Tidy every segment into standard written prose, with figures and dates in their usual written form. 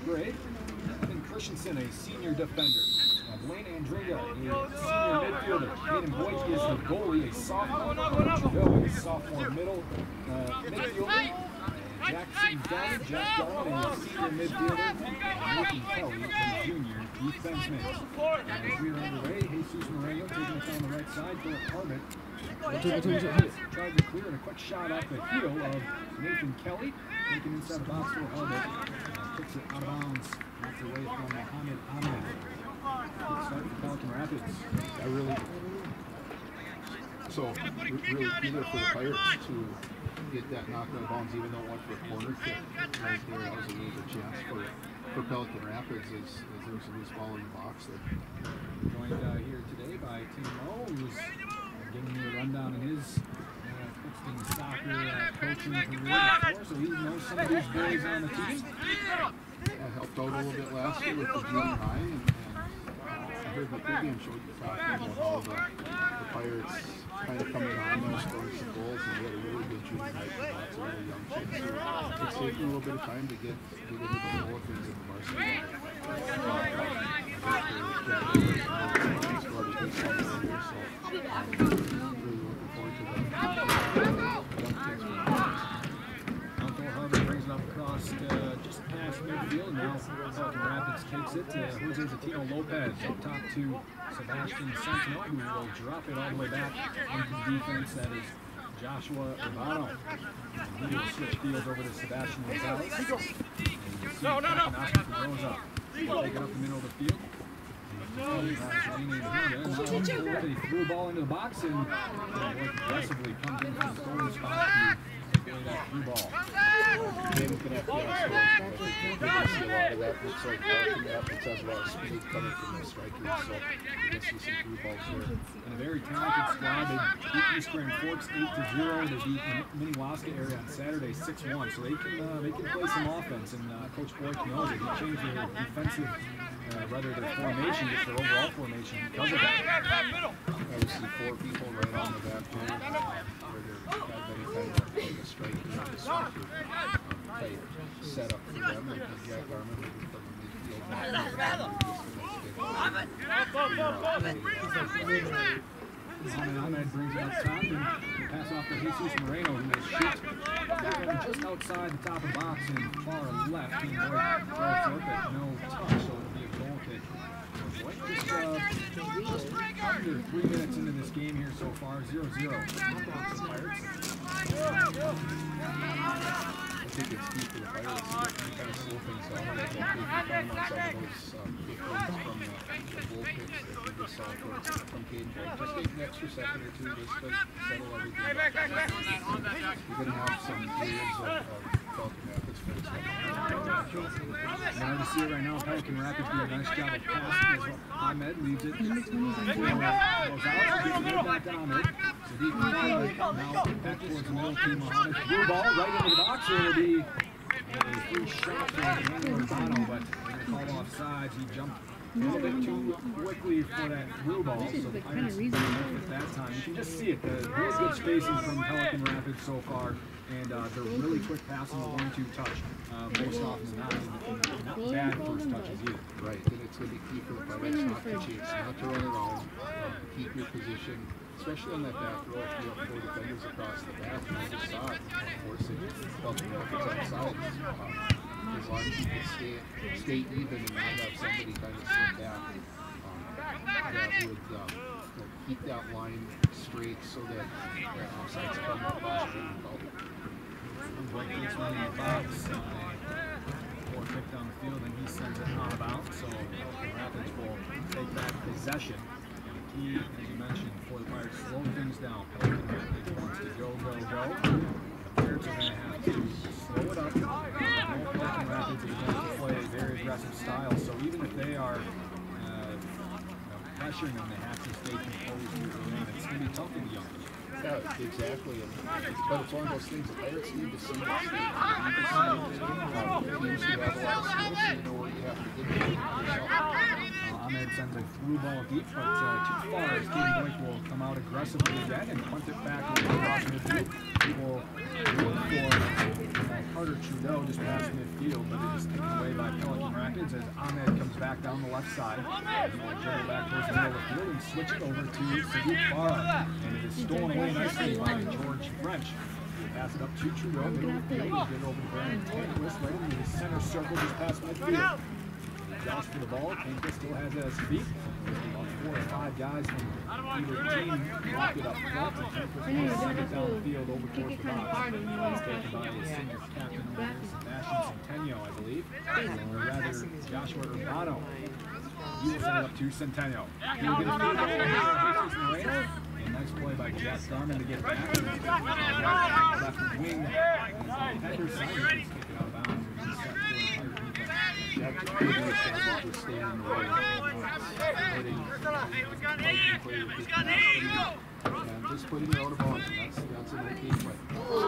grade. Evan Christensen, a senior defender. Blaine Andringa, a senior midfielder. Hayden Boyd is the goalie, a sophomore. Trudeau, a sophomore midfielder. Jackson Dunn, Jack Garland, a senior midfielder. Nathan Kelly, a junior defenseman. As we are underway, Jesus Moreno taking it on the right side. Philip Harbit tried to clear, and a quick shot off the heel of Nathan Kelly. Taken inside the box for Harbit. Kicks it out of bounds. Knocked away from Mohamed Ahmed. Good start for Pelican Rapids. Really either for the Pirates to get that knocked out of bounds, even though it went for a corner kick right there. That was a really good chance for Pelican Rapids as there's a loose ball in the box there. Joined here today by Tim Moe, who's giving me a rundown in his Clifton soccer coaching career before, so he knows some of these boys on the team. I helped out a little bit last year with the junior high, and I heard the pregame show you talking about how the Pirates kind of coming on and scoring some goals, and we had a really good junior high for lots of really young kids. So it's taking a little bit of time to get into the flow of things in the varsity. Really looking forward to that. Harbit brings it up across just past midfield. Now Pelican Rapids takes it to Jose Zatino Lopez up top to Sebastian Sentinel, who will drop it all the way back into defense. That is Joshua Urbano. And he will switch fields over to Sebastian Gonzalez. No. Goes up. He'll take it up the middle of the field. He threw a ball into the box and aggressively comes in from the scoring spot to play that through ball. Looking at the you're going to see a lot of that. Looks like Pelican Rapids has a lot of speed coming from the strikers, so you're going to see some through balls here. And a very talented squad. They beat East Grand Forks 8-0. They beat Minnewaska area on Saturday 6-1, so they can play some offense. And Coach Boyd knows it. He changed their defensive, rather their formation, just their overall formation because of that. Obviously, 4 people right on the back line, where they're kind of like a striker and a striker type setup for them. Like Jack Garland moving from the midfield. Ahmed brings it up top and pass off to Jesus Moreno, who will shoot just outside the top of the box and far left. And Boyd throws it, but no touch, so it'll be a goal kick. Boyd just under 3 minutes into this game here so far, 0-0. I think it's key for the Pirates to kind of slow things down. They'll take the time on some of those quick runs from the goal kicks that we just saw from Caden Boyd. Just take an extra second or two just to settle everything. You're going to have some periods of Pelican Rapids fans Now you see it right now, Pelican Rapids do a nice job of passing as Ahmed leaves it. Goes out, gets it back down it. So deep now back towards the middle team. Mohamed threw ball right into the box. It'll be a free shot from Daniel Urbano, but called off sides. He jumped a little bit too quickly for that through ball, so the Pirates didn't at that time. You can just see it, the real good spacing from Pelican Rapids so far, and they're really quick passing the 1-2 touch most often than not, and not bad first touches either. Right, and it's going to be key for the Pirates not to chase, not to run around, keep your position, especially on that back row. If you have 4 defenders across the back, and you just saw it, forcing Pelican Rapids outside. As long as you can stay even and not have somebody kind of slip back, that would keep that line straight so that offsides come up last year and called it. Blake gets one in the box, or kick down the field, and he sends it out of bounds, so the Rapids will take back possession. And the key, as you mentioned, for the Pirates, slow things down. Pelican Rapids wants to go. The Pirates are going to have to slow it up. Pelican Rapids is going to play a very aggressive style, so even if they are pressuring them, they have to stay composed through the lane. It's going to be tough in the young. Yeah, exactly. But it's one of those things the Pirates need to see that. Teams who have a lot of skills, you know where you have to get yourself. Ahmed sends a through ball deep, but too far as Caden Boyd will come out aggressively again and punt it back across midfield. He will look for Carter Trudeau just past midfield, but it is taken away by Pelican Rapids. Rapids as Ahmed comes back down the left side. Dribble back towards the middle of the field and switch it over to Sadiq Farah. And it is stolen away nicely by George French. Pass it up to Trudeau, middle of the field, get it over to Brandon Tanquist, right into the center circle just past midfield. Josh for the ball, Tanquist still has it at his feet. About 4 or 5 guys from either team blocked it up front, and Tanquist sends it down the field over towards the box. It's taken by his senior captain, Sebastian Centennial, I believe. Or rather, Joshua Urbano. He will send it up to Centennial. He'll get a field goal here at Jesus Moreno. Nice play by Jack Garman to get back. Left wing. Defender Simon just kick it out of bounds. Jack just staying in the way. And just putting it out of bounds. That's an okay play.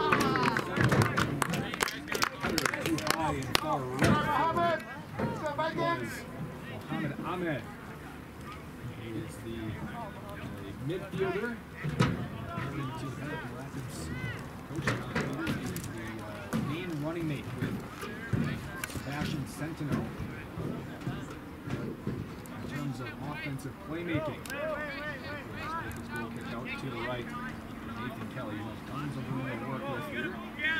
Too high and far right. Mohamed Ahmed. He is the midfielder. Rapids coaching the main running mate with Sebastian Centennial in terms of offensive playmaking. This goal kicked out to the right. Nathan Kelly has tons of room to work with here.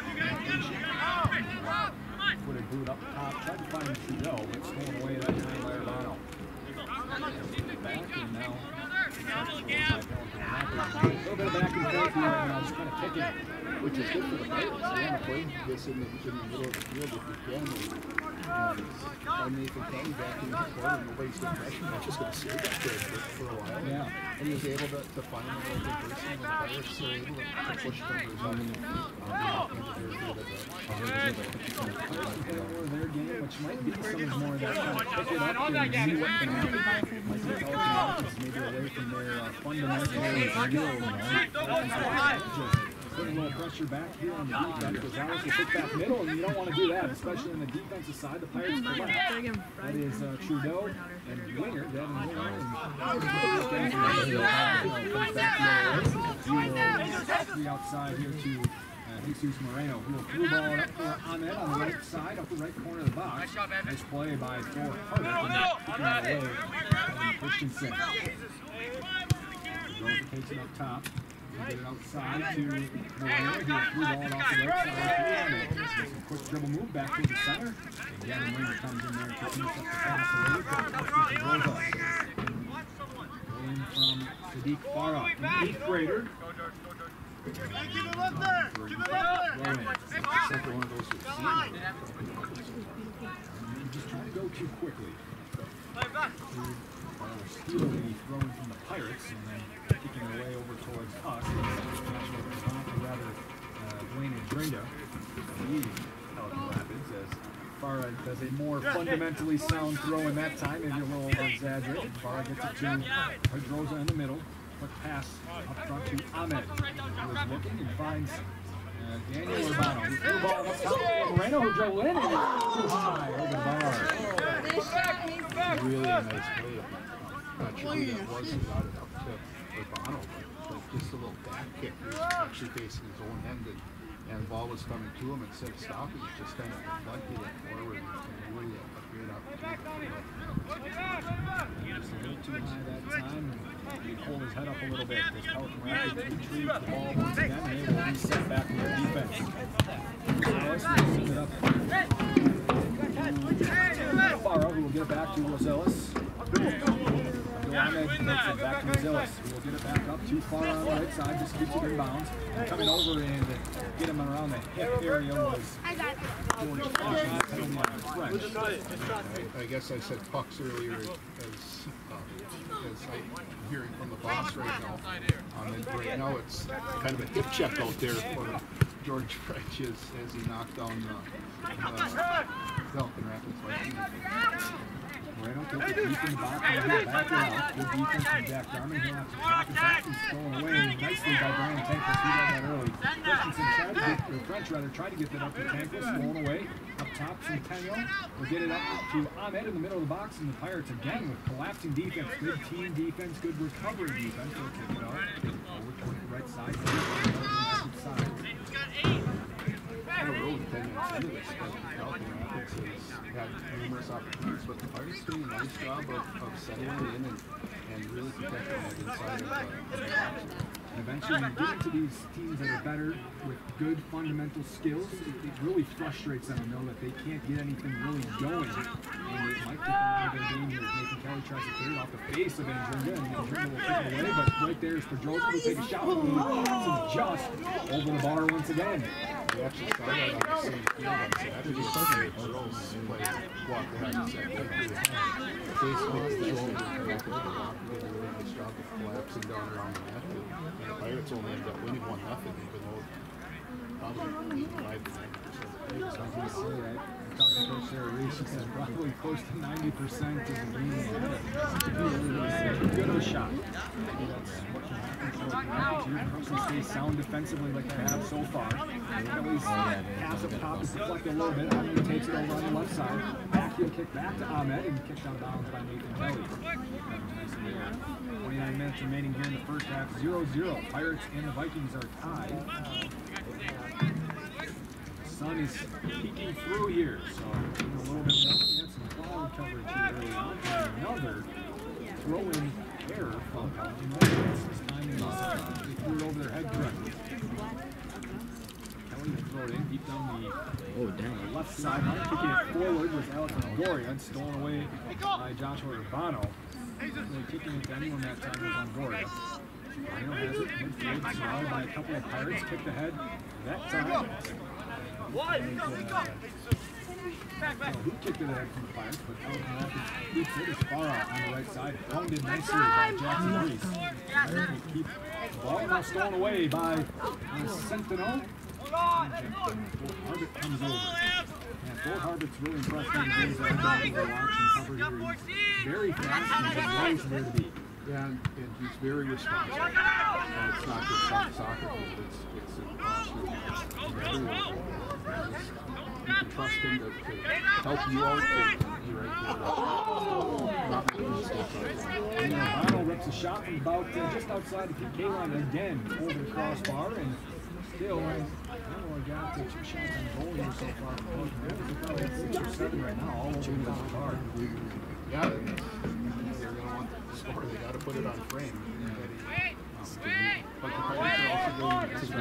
Footed boot up top, tried to find Trudeau, but stolen away that time by Urbano. Back and now. A little bit of back and forth here right now, just kind of kicking it. Which is good for the Pirates. They want to play this in the middle of the field if they can. And Nathan Kelly back in the corner, nobody's going to pressure him. That's just going to stay back there for a while. Yeah. And he was able to find a little bit person, and the Pirates were able to push them to his own. Their game, which might be some more of that kind of pick it up and see what can happen. Might take all the offense maybe away from their fundamentals and skill. Putting a little pressure back here on the defense. Rosales will pick back middle, and you don't want to do that, especially on the defensive side. The Pirates collect. That is Trudeau and Winger, Devin Winger. And outside here to Jesus Moreno, who will through ball up for Ahmed on the right side, up the right corner of the box. Nice play by Thor Carter, kicking it away from Christensen. Rosa takes it up top. Get it outside to Moreno, who will through ball off the right side to Ahmed. Some quick dribble move back to the center. And Gavin Winger comes in there to finish up the pass a little bit. Rosa. In from Sadiq Farah, an 8th grader. Second one of those with just trying to go too quickly. Stealing thrown from the Pirates and then kicking it away over towards us. Rather, Dwayne Andreda, the Pelican Rapids, as Farah does a more fundamentally sound throw in that time, maybe a little exaggerated. Farah gets it to Pedroza in the middle. Quick pass up front to Ahmed, who is looking and finds Daniel Urbano, who threw the ball up top. Moreno, who drove in and too high over the bar. really nice play. Not sure who that was who got it up to Urbano, but just a little back kick. He was actually facing his own end, and the ball was coming to him. Instead of stopping, he just kind of deflected it forward. And really a great opportunity. Just a little too high that time. He pulled his head up a little bit. This Pelican Rapids retrieved the ball once again and able to reset back to their defense. Rosales will send it up. Farah, who will get it back to Rosales. Ahmed takes it back to Rosales, who will get it back up to Farah on the right side, just keeps it in bounds. And coming over and get him around the hip area was George French. I guess I said pucks earlier as I'm hearing from the boss right now. Right now it's kind of a hip check out there for George French as he knocked down the Pelican Rapids. Moreno took it deep in the box and he'll back it out. Good defense from Jack Garman. He'll have to knock it back and stolen away nicely by Brian Tanquist. He got that early. Christensen tried to get that up to Tanquist, stolen away. Up top, Centennial will get it up to Ahmed in the middle of the box, and the Pirates again with collapsing defense. Good team defense, good recovery defense. They'll kick it out over toward the right side. I don't know 10 minutes into this, but Pelican Rapids is had numerous opportunities, but the Pirates doing a nice job of settling in and really protecting that inside of the box. Eventually, when you get into these teams that are better with good fundamental skills, it really frustrates them to know that they can't get anything really going. And it might take them out of their game here. Nathan Kelly tries to clear it off the face of Andringa, and Andringa will take it away, but right there is Pedrosa will take a shot and just over the bar once again. We actually saw that on the same field on Saturday. Pedrosa played walked ahead and said, face off the shoulder, connected to the block, and did a really nice job of collapsing down around the net. And the Pirates only ended up winning 1-0, even though probably 85 to 90%. I talked to Coach Sarah Reese, she said probably close to 90% of the game. Good of a shot. That's what can happen. Crushing stays sound defensively like they have so far. Kelly's pass up top is deflected a little bit. Ahmed takes it over on the left side. Backheel kick back to Ahmed and kicked out of bounds by Nathan Kelly. 29 minutes remaining here in the first half. 0-0. Pirates and the Vikings are tied. The sun is peeking through here, so a little bit more. We had some cloud coverage here early on. And another throw-in error from Carlton Williams. This time they threw it over their head correctly. Kelly will throw it in deep down the left sideline. Kicking it forward was Alex Longoria. It's stolen away by Joshua Urbano. Really kicking it to anyone that time was Longoria. Rhino has it, midfield, surrounded by a couple of Pirates, kicked ahead that time. Who kicked it ahead from the Pirates, but Carlton Rapids keeps it as far out on the right side. Pounded nicely by Jackson Reese. Keep the ball now stolen away by Centeno. Harbit comes over. Fort Harbert's really impressed me in games that I've been able to watch and cover here. He's very fast and he's always there to be. Yeah, and he's very responsible. And it's not just on the soccer field, it's in the classroom. You can trust him to help you out and be right there. Not making mistakes. Arnold rips a shot from about just outside the PK line again over the crossbar, and still, I got 2 shots on goal here so far. They're probably at 6 or 7 right now, all over the card. Yeah, they're going to want the score. They got to put it on frame. But the Pirates are also going to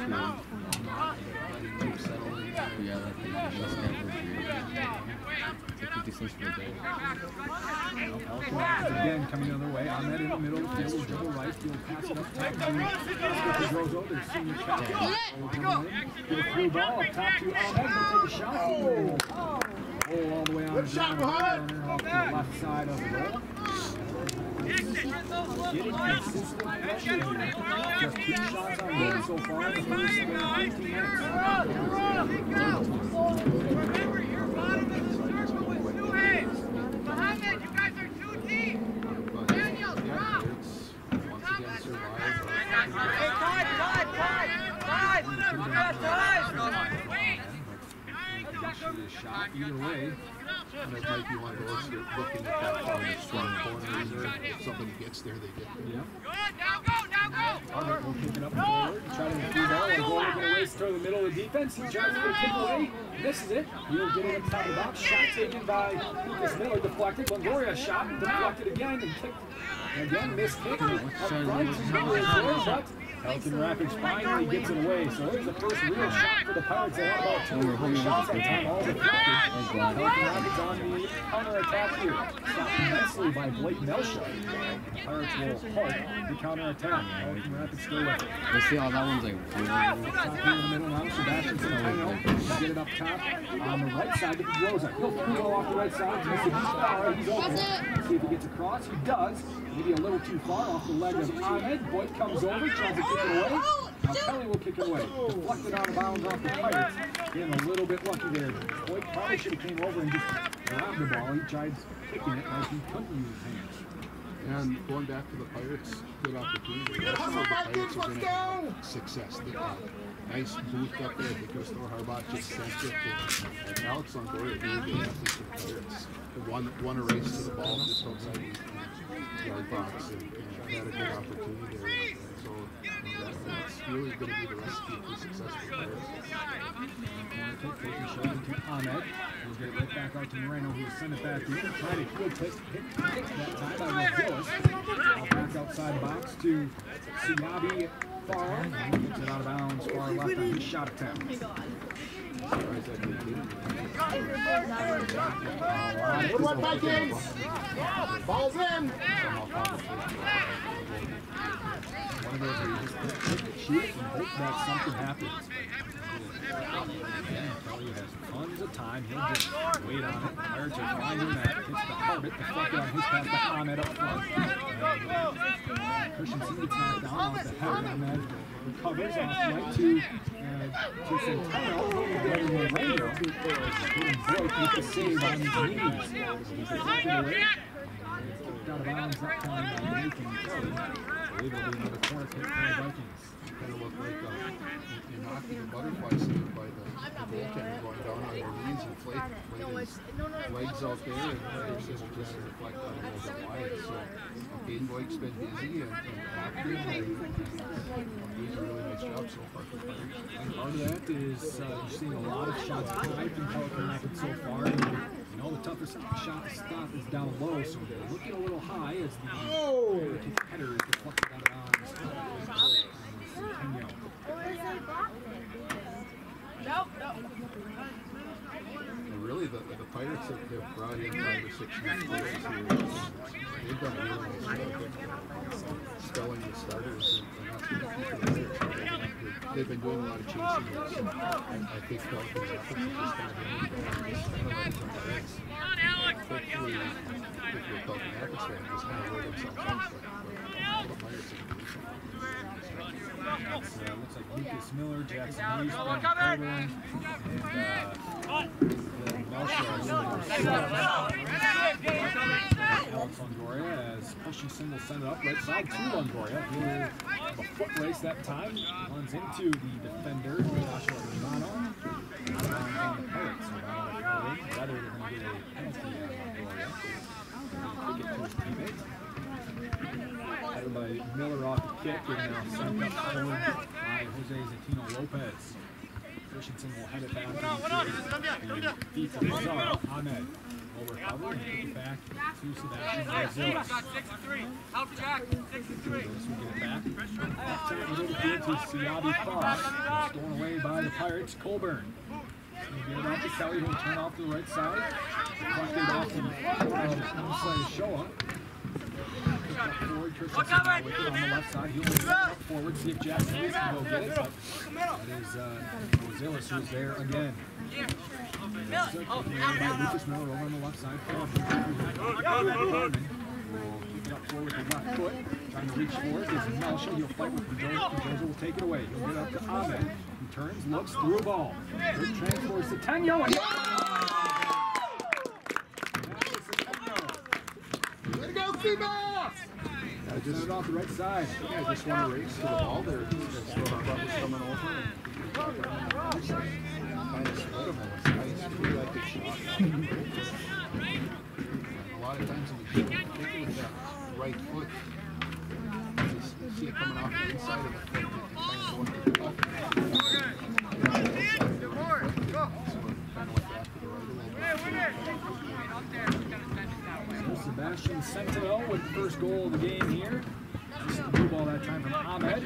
keep settling. Again, coming the other way. Ahmed in the middle of the field, dribble right, field pass it up top to Pedrosa, their senior captain. Get a through ball up top to Ahmed. He'll take a shot. All the way on the ground. Off to the left side of the goal. Getting consistent pressure here. Just 2 shots on goal so far in the first 15 minutes. Remember, your bottom of the circle with 2 hands. Mohammed, you guys are 2 deep. Daniel, drop. Once again, survive. Hey, Todd! We got time! Wait! Shot either way. And it might be one of those you're looking at that far in the strong corner. If somebody gets there, they get there. Yeah. Good, now go! Ahmed will kick it up forward. Try to through ball. Longoria going to race through the middle of the defense. He tries to get a kick away. Misses it. He'll get it up top of the box. Shot taken by Lucas Miller. Deflected. Longoria shot. Deflected again and kicked. Again, missed kick. Up front. Miller is there, but Carlton Rapids finally gets it away. So there's the first real shot for the Pirates. They had about 2 or 3 shots that time, all deflected. Carlton Rapids on the counter-attack here. Stopped nicely by Blake Nelsha. The Pirates will halt the counter-attack. Carlton Rapids still with it. Let's see how that one's like. Top here in the middle now. Sebastian Centeno. Get it up top on the right side to Pedrosa. He'll throw it off the right side. He's open. See if he gets across. He does. Maybe a little too far off the leg of Ahmed. Boyd comes over, tries to kick it away. Now Kelly will kick it away. Deflected out of bounds off the Pirates. Getting a little bit lucky there. Boyd probably should have came over and just grabbed the ball. He tried kicking it like he couldn't use his hands. And going back to the Pirates, good opportunity. That's how the Pirates are going to have success. They got nice booth up there because Thor Harbaugh just sent it. And Alex Longoria really good athlete for the Pirates. Won a race to the ball just outside the yard box and had a good opportunity there. So That's really going to be the recipe for successful players. Corner kick, taking shoulder to Ahmed. He'll get it right back out to Moreno, who will send it back in. Try to good hit that time by Rosales. Back outside box to Siabi Far. He gets it out of bounds, far left on his shot attempt. Good one, Vikings! Ball's in! One of those where you just shoot and hope that something happens. Again, Kelly has tons of time. He'll just wait on it. Pirates are finding that. Hits the Harbit. Deflected on his pass to Ahmed up front. Christensen gets knocked down off the header. Ahmed recovers off right to Centeno. Getting the radio. Getting broke with the save on his knees. He's deflected away. Kicked out of bounds that time by Nathan Kelly. I believe it'll be another corner kick for the Vikings. Kind of look like you're knocking the butterfly suit by the goaltender going down on your knees and flating his legs out there, and there's just deflect on a little bit wide. So Caden Blake's been busy and active, and he's a really nice job so far for the Pirates. And part of that is you're seeing a lot of shots tied from Pelican Rapids so far. And, you know, the toughest shot stop is down low, so they're looking a little high as the header is deflected out of bounds. Really, the Pirates have brought in 5 or 6 new players here. They've done a really nice job spelling the starters, and that's going to keep them there. They've been doing a lot of chasing this, and I think Pelican's efforts have just kind of been hopefully, if you're a Pelican Rapids fan, just kind of roll themselves out. But the Pirates have been looks like Lucas Miller, Jackson Reese, Ben Coburn, and Alex Longoria as Christensen will send it up right side to Longoria. He'll have a foot race that time. Runs into the defender, Joshua Romano. On the Pirates. Rather they're going to get a penalty on Longoria. He'll kick it to his teammate. Headed by Miller off the kick, and now sent up forward by Jose Zatino Lopez. Christensen will head it back into the feet of Zara. Ahmed will recover and kick it back to Sebastian Rosales. Help Jack, 63. This will get it back. That time a little bit to Siabi Far. Stolen away by the Pirates. Colburn. He'll get it out to Kelly, who'll turn off to the right side. Deflected off in front of Inside Shoah. Forward, Christensen now with it on the left side. He'll move up forward, see if Jackson Reese can go get it, but that is Rosales who's there again. Lucas Miller over on the left side. Will kick it up forward with the left foot, trying to reach forward. This is Melcher. He'll fight with Pedroza. Pedroza will take it away. He'll get up to Ahmed. He turns, looks through a ball. Good transport to Centeno. Way to go, Seabass! Just it off the right side. Yeah, just want to race to the ball there. That's what I thought was coming over. Kind of split him. It's nice. Really like the shot. A lot of times when you kick it with that right foot, you just see it coming off the inside of the foot. You kind of go into the left. Sebastian Centeno with the first goal of the game here. This is the blue ball that time from Ahmed.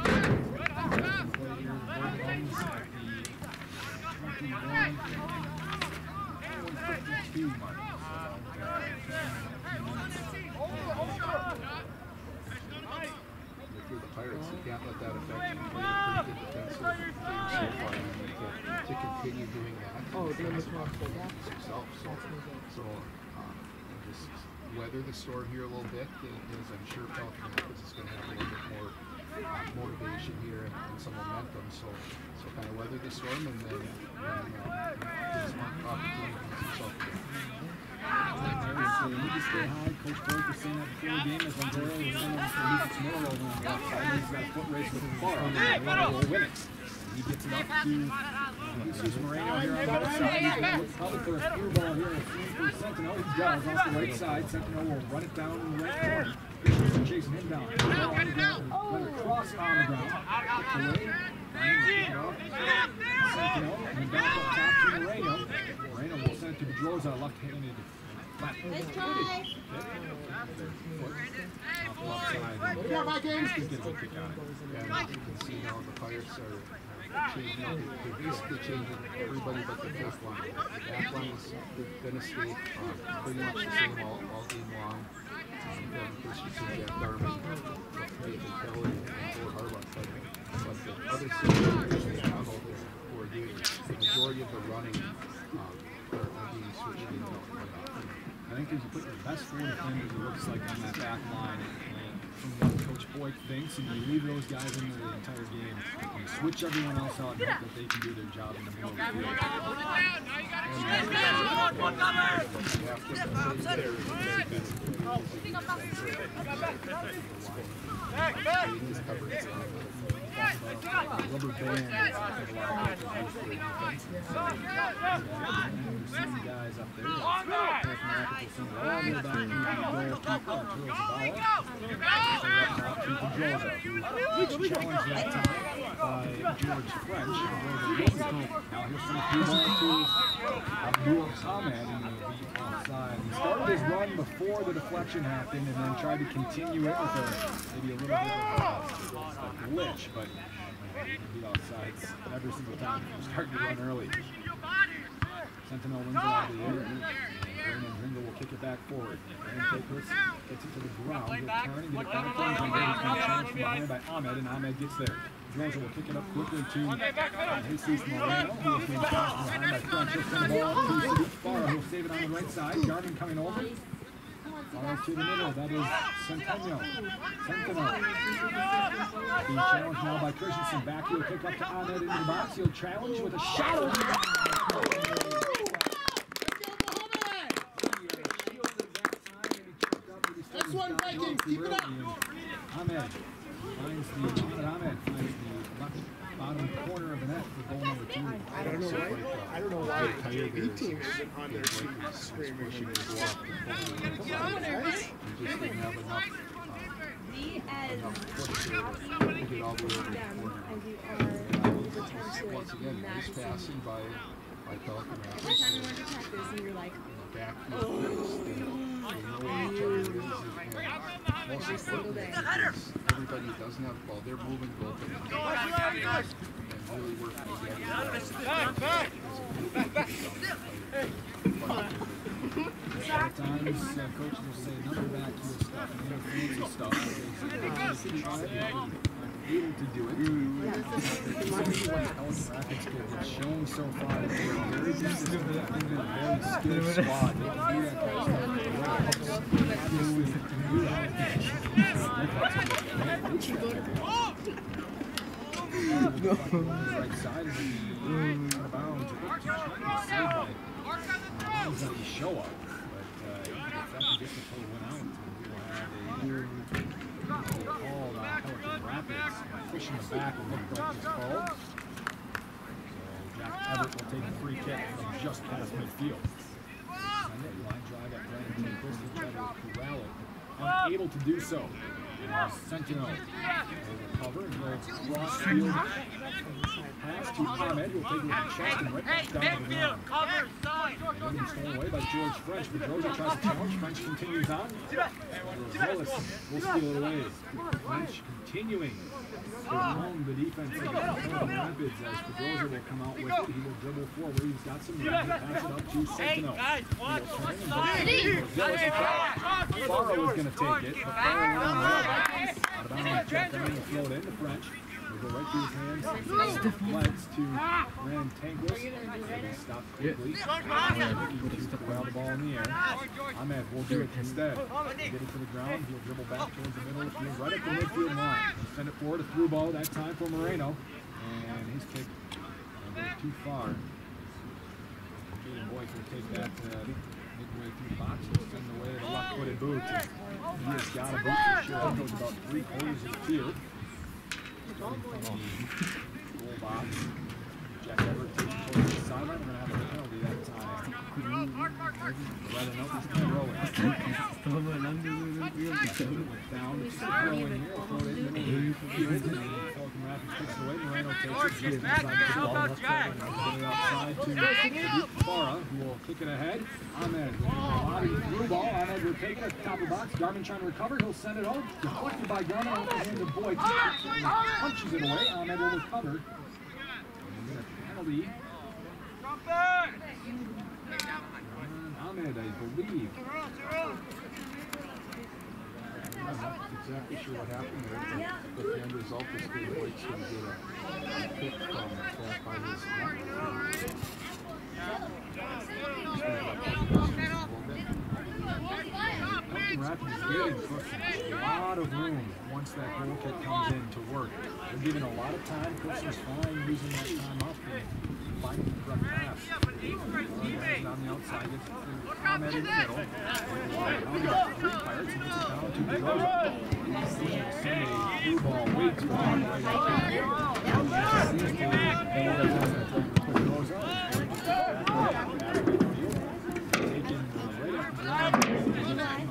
If you're the Pirates, you can't let that affect you. You're pretty good defensive so far. To continue doing that. Yourself. So just weather the storm here a little bit, as I'm sure Pelican Rapids is going to have a little bit more motivation here and some momentum. So kind of weather the storm and then there's one opportunity to yourself again. You need to stay high. Coach Blake was saying that before the game as Longoria was sending Lucas Miller over on the left side. He's got a foot race with Far. Will win it. He gets it up to Jesus Moreno here on the right side. He's going to probably throw a through ball here for Sentinel. He does off the right side. Sentinel will run it down in the right corner. Peterson chasing him down. Another cross on the ground. Sentinel and back up top to Moreno. Moreno will send it to Pedroza, left-handed. Nice try. Yeah, my game's going to get a kick on it. And you can see now the Pirates are changing. They're basically changing everybody but the back line. The back line is going to stay pretty much the same all game long. Christensen, Jack Darman, Nathan Kelly, and Joe Harbaugh. But the other side who are doing the majority of the running are being switched in. I think if you put your best four defenders, it looks like on that back line, from what Coach Boyd thinks, and you leave those guys in there the entire game, and switch everyone else out and hope that they can do their job in the middle of the field. Rubber band guys up there. Challenge that time by George French. Now here's some to Abdul Ahmed in the offside. He started his run before the deflection happened and then tried to continue it with maybe a little bit of a glitch, but the offsides every single time. He's starting to run early. Sentinel wins it out of the air. Brandon Dringle will kick it back forward. Brandon Takers gets it to the ground. He'll turn and get it back to Dringle. He's going to challenge from behind by Ahmed, and Ahmed gets there. Georgia will kick it up quickly to Jesus Moreno. He will be challenged from behind by French. He'll send the ball to Sadiq Farah. He'll save it on the right side. Garvin coming over. Farah to the middle. That is Sentinel. Being challenged now by Christensen. Back he'll kick up to Ahmed into the box. He'll challenge with a shot. That's one Vikings. Keep it up. Ahmed finds the left bottom corner of the net for goal number 2. I don't know why JV team isn't on their screaming. Pushing his walk. He just didn't have enough push to get all the way over the corner. Once again, nice passing by Pelican Rapids. Every time we went to practice, you were like, Back to the place. They know what each other is. Most importantly, everybody who doesn't have the ball, they're moving both of them and really working together. A lot of times, coaches will say number back heel stuff, fancy stuff. Able to do it. What Rapids have shown so far that they're a very consistent and very skilled squad. They can do that right side of the bounds. Show up, but if that can get the full one out, we'll have a call on Pelican Rapids. Pushing the back and look like it's called. So Jack Everett will take a free kick from just past midfield. Send it, line drive at Brandon Takers to try to corral it. Unable to do so. Sentinel will recover and he'll cross field. Pass to Ahmed, who will take it with the chest and right back down to the ground. It's thrown away by George French. Pedroza tries to challenge. French continues on. Willis will steal it away. French continuing to roam the defense of the Rapids as Pedroza will come out with it. He will dribble forward. He's got some room. He'll pass it up to Sentinel. Farah was going to take it, but Farah went on right. Out of bounds, check down the float into French. We'll go right through his hands. Legs to Rand Tangless. He stopped quickly. To corral the ball in the air. Ahmed will do it instead. Get it to the ground. He'll dribble back towards the middle of the field, right at the midfield line. He'll send it forward, a through ball that time for Moreno. And his kick goes too far. Jaden Boyce will take that midway through the box. He'll send away the left-footed boot. He has got a boot for sure. It goes about 3/4 of the field. From the goal box. Jack Everett takes it towards the sideline. We're going to have a penalty that time. Rather not just keep rolling. Down, just rolling here. Throw it in the middle of the field. Pelican Rapids kicks it away. Moreno takes it. Just inside the ball. Left side. Get it outside to Farah, who will kick it ahead. Ahmed with a body through ball. Ahmed will take it at the top of the box. Garmin trying to recover. He'll send it home. Deflected by Garmin off the hands of Boyd. Punches it away. Ahmed will recover. And get a penalty. Ahmed, I believe. I'm not exactly sure what happened there, but the end result is Dave White's going to get a kick from back by his Pelican Rapids is giving Cookson a lot of room once that goal kick comes in to work. They're giving a lot of time. Cookson's fine using that time up and finding the correct pass. On the outside, gets Ahmed in the middle. Three Pirates, he gets it down to Pedroza. Send a through ball way too hard right now. Seems to Pedroza. Taken right up the ground.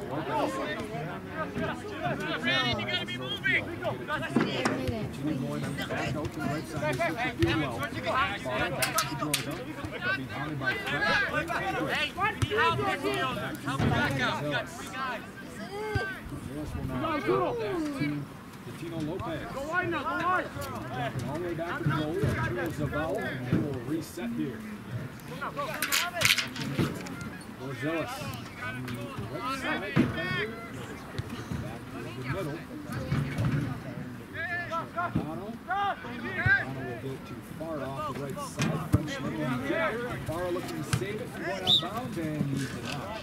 You gotta be moving! Continue going on the back out to the right side. This is well. Ball back to Pedroza. Being hounded by Fred. Hey, we need help here, Tito. Help back out. We got 3 guys. This will now go back to Tino Lopez. Go wide now, go wide. Jumping all the way back to the goal. Arturo Zavala, and they will reset here. Borzelis on the right side. Defender. Back to the middle. Dono will get too far off the right side. Frenchman in the kick. Farah looking to save it from going out of bounds, and he's it out.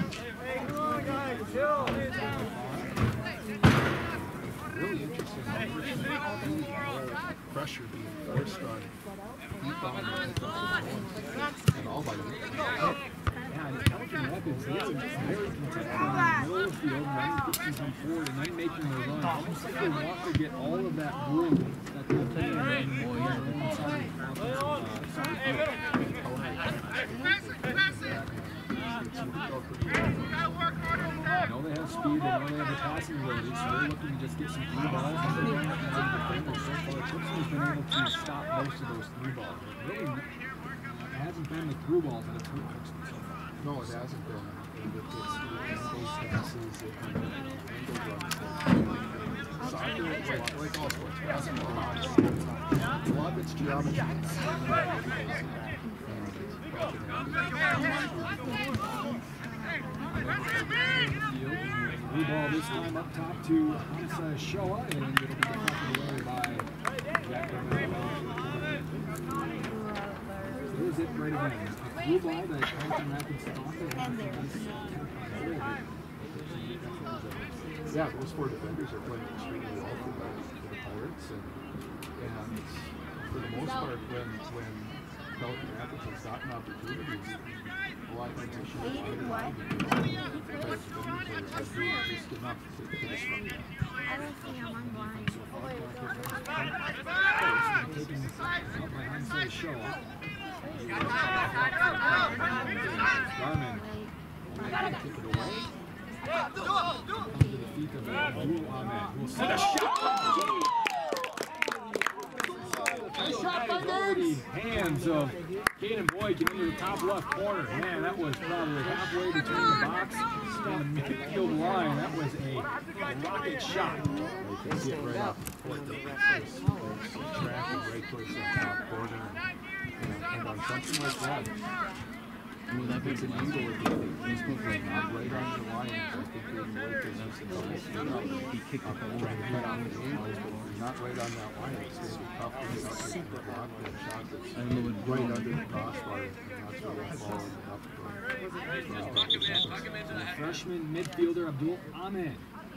really interesting. Pressure being forced on deep on and all by the Yeah, and Pelican Rapids, they are very content in the middle of the field, running pitches on forward, and then making their run. Almost like they want to get all of that room that they're playing in the own side of the I know they have speed, they know they have the passing ability, so they're looking to just get some through balls and they're running around the defenders. So far, Cookson has been able to stop most of those through balls. Really, it hasn't been the through balls that have hurt Cookson so far. No, it hasn't been. It's those passes, soccer, like all sports, basketball, a lot of it's geometry. Blue ball this time up top to Hansa Shoa, and it'll be deflected away by Jack Everett. There's it right again. A blue ball that Pelican Rapids thought they had. Yeah, those four defenders are playing extremely well for the Pirates, and for the most part, when Pelican Rapids has gotten opportunities, a lot of times they should have just enough to disrupt them. I don't see how I'm blind. Taking this out by Hansa Shoa. Garmin will take it away. To the feet of Abdul Ahmed, who will set a shot. The hands of Caden Boyd get into the top left corner. Man, that was probably halfway between the box and the midfield line. That was a rocket shot. They can get right off the foot. Traffic right towards the top corner. And on something like that, I mean, if it's an angle with not right on the line, I think you're in the way presents a double speed. He kicked up right on the angle, but not right on that line. It's going to be tough to get up and block that shot that's right under the crossbar. And that's where they'll fall up. Freshman midfielder Abdul Ahmed.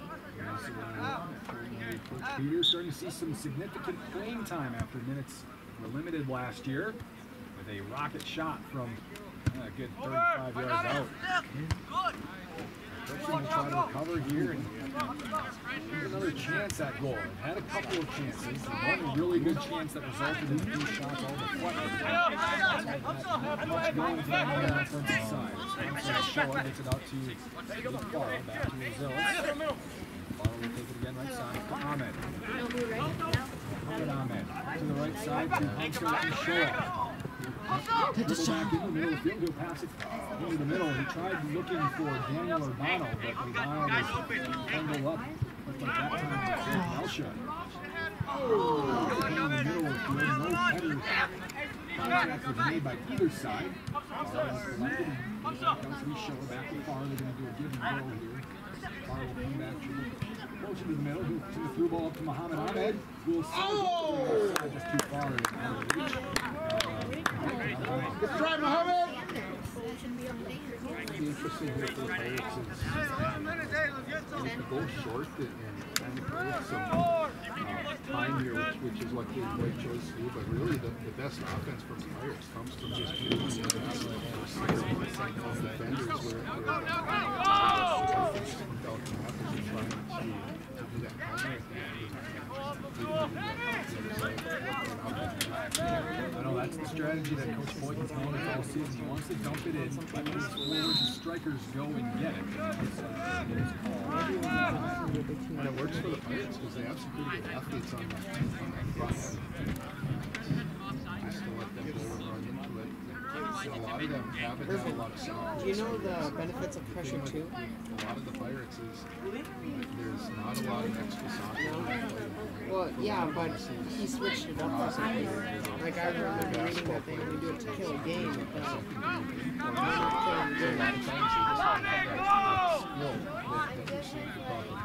Coach Peter starting to see some significant playing time after minutes were limited last year with a rocket shot from a good 35 yards out. Coaching will try to recover here and another another chance at goal. It had a couple of chances. One really good chance that resulted in 2 shots all deflected. Much going to them on the offensive side. Showa gets it out to Farah, back to Zillis. Farah will take it again right side to Ahmed. Ahmed to the right side to Hunter and Showa. Dribble back in the middle of the field, he'll pass it into the middle. He tried looking for Daniel Urbano, but Urbano was tangled up. Looked like that time Elsha. In the middle of the field, no header contact was made by either side. Comes to Showa back to Farr. They're going to do a give and go here. Farr will come back closer to the middle. He'll send the through ball up to Muhammad Ahmed. Will send just too far out of reach. Good try, Muhammad! It'll be interesting here for the Pirates is they can go short and create some time here, which is what the right choice to do. But really, the best offense from the Pirates comes from just being defenders where I know that's the strategy that Coach Boykin's had all season. He wants to dump it in, let his forwards and strikers go and get it. And it works for the Pirates because they have some pretty good athletes on that front. Just to let them go and run into it. A lot of them haven't had a lot of success. Do you know the benefits of pressure too? A lot of the Pirates is there's not a lot of extra soccer. Well, yeah, but he switched it up or something. Like I remember reading that they only do it to kill a game, but they're not killing A lot of times they just don't have that skill that you see for proper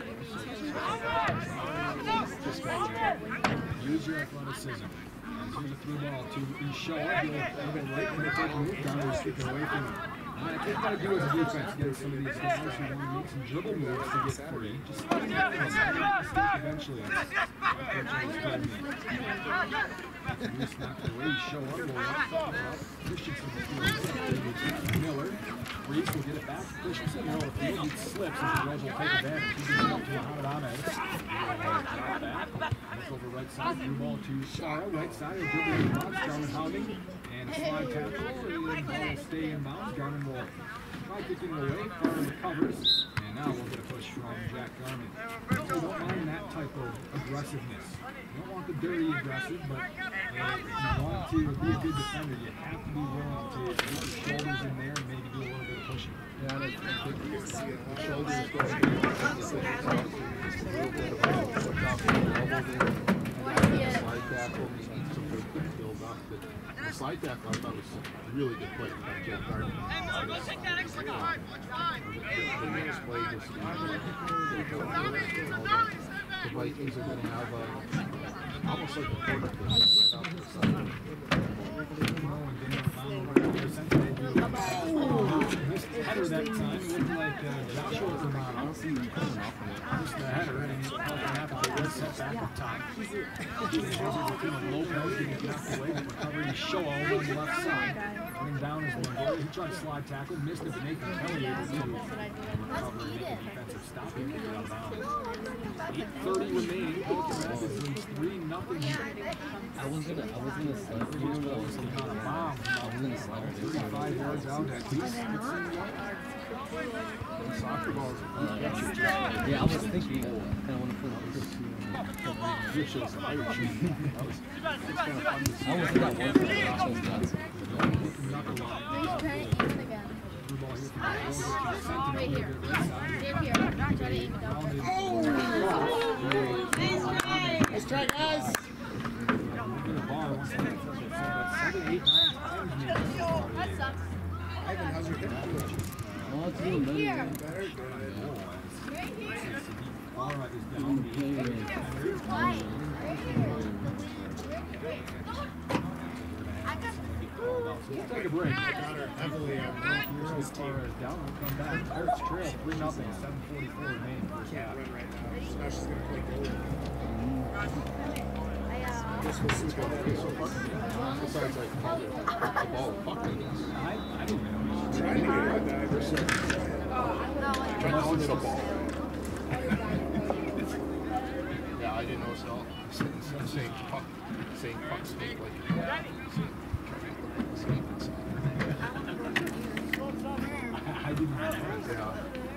package. Use your athleticism. Here's a through ball to Showa. He'll right when they take a move down, they're sticking away from him. And I think what I do as a defense, get some of these guys who want to make some dribble moves to get free. Just make a mistake eventually. Here's snapped away. Showa will up. Christensen will Miller. Reese will get it back. Christensen, middle of the field. He slips and the Reds will take advantage. He gives it up to Muhammad Ahmed. Look over right side. Through ball to Shara. Right side. He'll dribble in box. Garmin hounding. And a slide tackle. And the ball will stay in bounds. Garmin will try kicking it away. Garmin recovers. And now we'll get a push from Jack Garmin. So don't mind that type of aggressiveness. You don't want the dirty aggressive, but if you want to be a good defender, you have to be willing to get your shoulders in there and maybe do a little bit of pushing. Yeah, and I think the shoulders go in. Slide tackle, he needs some good build up. The slide tackle I thought was a really good play by Jack Garmin. The Vikings are going to have almost like a quarter right off the side. Missed the header that time. It looked like Joshua Romano. Missed the header, and he happened to get set back up top. Lopez getting knocked away, but recovering Showa over on the left side. Running down his one goal. He tried to slide tackle, missed it, but Nathan Kelly able to recover and make a defensive stop and get it out of bounds. 8:30 remaining. Pelican Rapids leads 3-0 here. I was gonna slide. Remember, on a bomb. 35 yards out at least. Soccer balls. Yeah, I was thinking, I kind of want to put this. Which is Irish. That was kind of fun to see. I was that one. Right here. Let's try, guys. That sucks. Ivan, how's your hip doing? Oh, it's doing better. Here. Better? Good. Right here. Why? We'll take a break. Got her heavily on As far as down, we'll come back. Pirates trail 3-0, 7:44 remaining first Can't half. run right now. Now she's going to play goalie. This was so far. Besides, like, the ball fucking is. I didn't know. Trying to get her that. Trying to see the ball. myself. Instead of saying puck snake like you're saying snake inside. I didn't know. Yeah.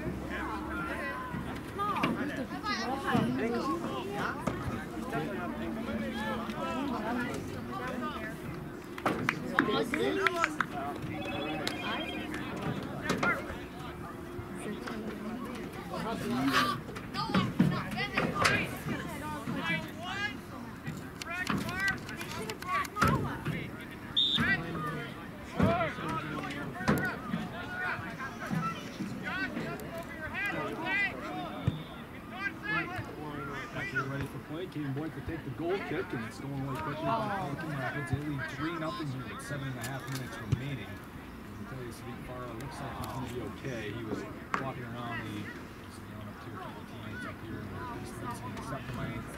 Caden Boyd could take the goal kick, and it's going away quickly by Pelican Rapids. They lead 3-0 here with 7.5 minutes remaining. I can tell you, Sadiq Farah looks like he's going to be okay. He was walking around up to a couple teammates up here in the distance, and he's up to my ankle.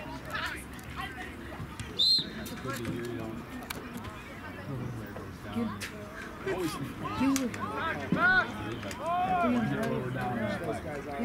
That's good to hear, you know. Where it goes down. I always think but get lower down in the flag.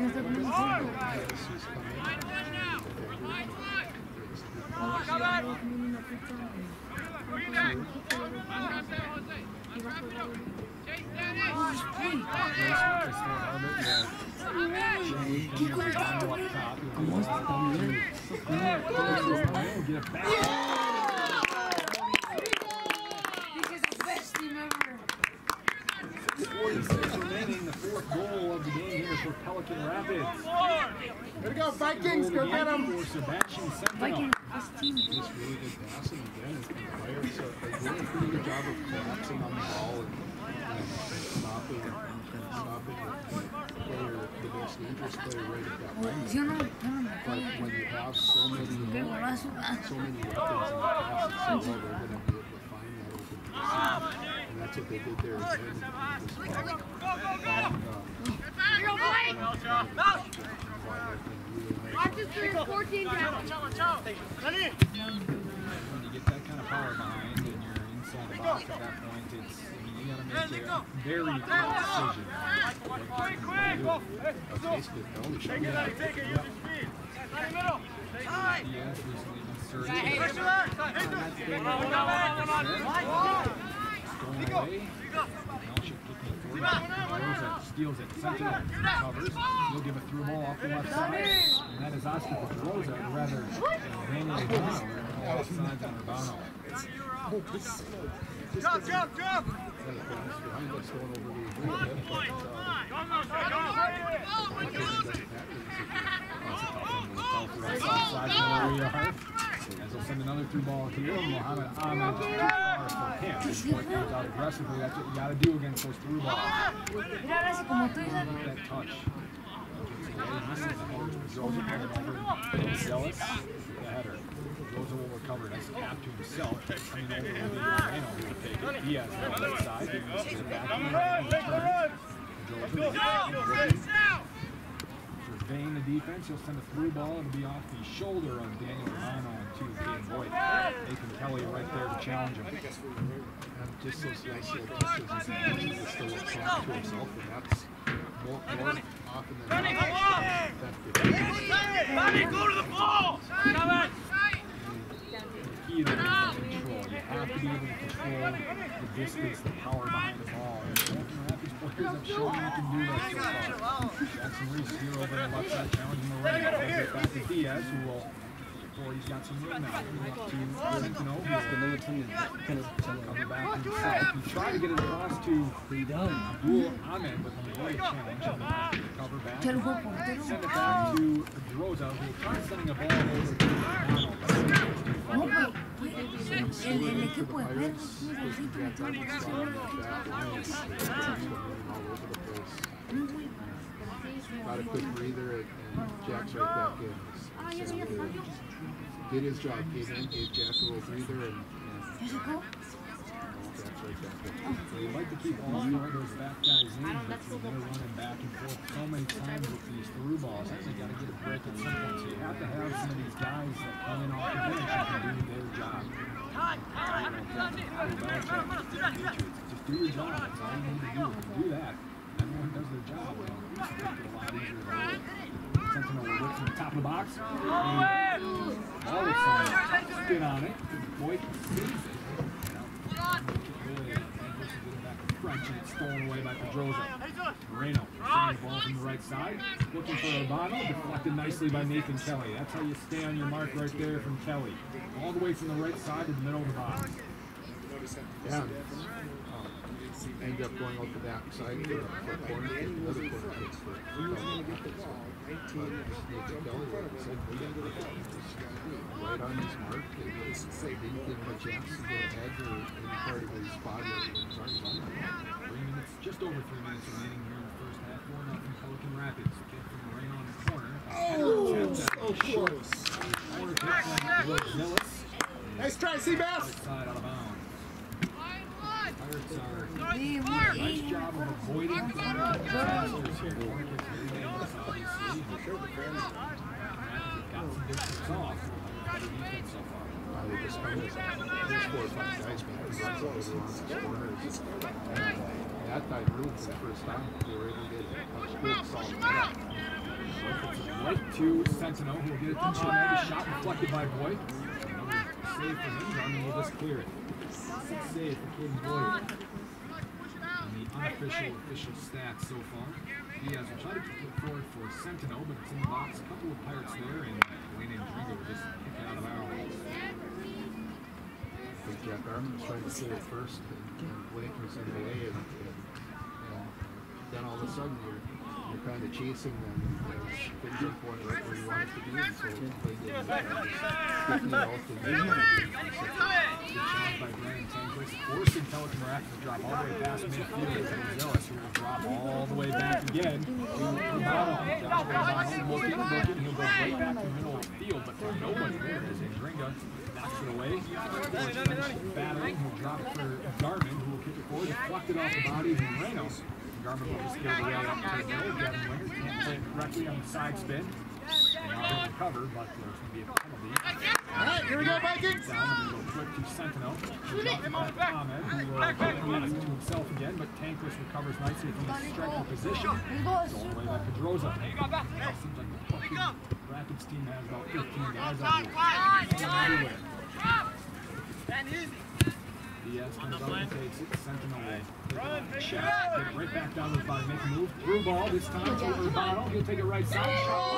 Remaining, the fourth goal of the game here for Pelican Rapids. Way to go, Vikings! Go get them! For Sebastian Sentinel. Just really good passing again. The players are doing a pretty good job of collapsing on the ball and stopping the player, the most dangerous player right at that moment. But when you have so many weapons in the pass, it's so well, they're going to be able to find that open position. And that's what they did there again in this Watch this 14 down. When you get that kind of power behind and you're inside the box at that point, it's, I mean, you got to make a very quick decision. Basically, penalty shot. Take it, use your speed. Right in the middle. Diaz recently inserted. Going away. Rosa steals it. Sentinel covers. He'll give a through ball off the left side. And that is Oscar Rosa, or rather Daniel Urbano. All sides on Urbano. Jump! Behind us going over as they'll send another through ball here, Mohamed Ahmed just too far for him. Boyd comes out aggressively. That's what you got to do against those through balls. That touch. Rosa coming over. Zealous. The header. Rosa will recover. Nice tap to himself. Coming over with Moreno, who will take it. Diaz on the right side. He moves to the back. Surveying the defense, he'll send a through ball. It'll be off the shoulder of Daniel Urbano to Caden Boyd. Nathan Kelly right there to challenge him. just those nice little touches and just still talk to himself, and that's more often than not effective. Go to the ball! The key there is control. You have to be able to control the distance, the power behind the ball. And Pelican Rapids players have shown you can do that so far. Jackson Reese here over on the left side challenging Moreno. He'll get back to Diaz, who will, he's got some room now. He's up to Centeno. He's going to come back himself. He tried to get it across to Abdul Ahmed, but the great challenge. Cover back. Send it back to Droza, who tried sending a ball over to Ronald. El equipo de Pirates, got a quick breather, and Jack's right back in. Did his job, gave Jack a little breather, and Jack's right back in. They like to keep all four of those back guys in, but they're running back and forth so many times with these through balls. I think you got to get a break at some point. So you have to have some of these guys that come in off the bench and can do their job. Just do your job. That's all you need to do. If you do that, everyone does their job. Well, it's a lot easier to roll. Sentinel will whip from the top of the box. ball with some spin on it. Boyd sees it. French, and it's stolen away by Pedroza. Moreno sending the ball from the right side, looking for Urbano, deflected nicely by Nathan Kelly. That's how you stay on your mark right there from Kelly. All the way from the right side to the middle of the box. Yeah. Ended up going out the back side for a corner kick, another corner kick for Nathan Kelly. Right on his mark. They didn't give him a chance to go ahead or any part of his body. 3 minutes, just over 3 minutes remaining here in the first half. 4-0 Pelican Rapids. Kick from Moreno on the corner. So close. Corner kick from Zillis. Nice try, Seabass. Right side out of bounds. Pirates are nice job of avoiding disasters here. Corner kicks very dangerous, obviously. Got some distance off. Better defense so far. They just come with 4 or 5 guys making runs over on these corners. That time really for the first time they were able to get a good solid shot. Right to Sentinel, who will get it to John. Shot deflected by Boyd. Save for him. Garmin will just clear it. Save for Caden Boyd. And the unofficial official stats so far. Diaz will try to put it forward for Sentinel, but it's in the box. A couple of Pirates there, and Wayne and Drigo will just kick it out of bounds. I think Jack Garmin was trying to clear it first, and Blake was in the way, and then all of a sudden you're kind of chasing them, and things are going right where you want it to be, and so they did it out. Good shot by Brandon Tankers, forcing Pelican Rapids to drop all the way past midfield. Zealous who will drop all the way back again to Urbano. Josh Urbano looking, he'll go right back to the middle of the field, but there's nobody there as Indringa knocks it away. Battling, he'll drop it for Garmin, who will kick it forward, deflected off the body of Moreno. Garmin will just get away up to the middle. Gavin Winger can't play it correctly on the side spin. And now he'll recover, but there's going to be a penalty. All right, here we go, Vikings. Down and go quick to Sentinel. Shoot it! Ahmed, who will get it to himself again, but Tankless recovers nicely from the striker position. Going away by Pedroza. Seems like the Pelican Rapids team has about 15 guys out here. Diaz comes up and takes it. Sentinel will check. Get it right back down to the body. Make a move. Through ball this time to Urbano. He'll take it right side.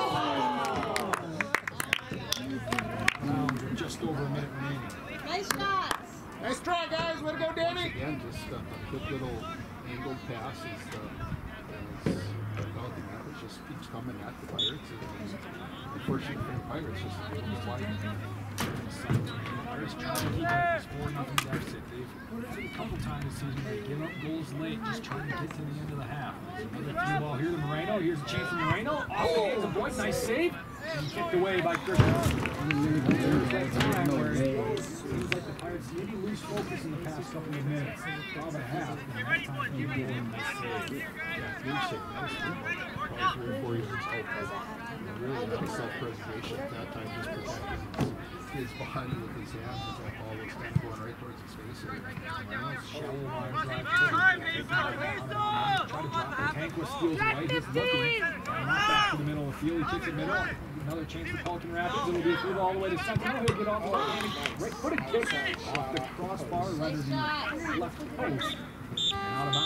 Round just over a minute remaining. Nice shots. Nice try, guys. Way to go, Danny. Again, just a quick little angled pass as Pelican Rapids just keeps coming at the Pirates. Unfortunately for the Pirates, just a little wide. Pirates trying to keep up this 4-0 deficit. They've put it a couple times this season. They give up goals late, just trying to get to the end of the half. There's another through ball here to Moreno. Here's a chance for Moreno. Off the hands of Boyd. Nice save. And kicked away by Christian. There's that time where it seems like the Pirates maybe lose focus in the past couple of minutes. About a half. And that time he did a nice save. Yeah, huge save. That was 3 or 4 years out. Really, that was self-preservation at that time, just protecting his body with his hands as that ball was kind of going right towards his face. Shallow line drive. Try to drop the tank with steals right. He's looking. Not back to the middle of the field. He kicks it middle. Another chance for Pelican Rapids. It'll be a through all the way to Sentinel. He'll get off the right-footed kick off the crossbar, rather than left post. And out of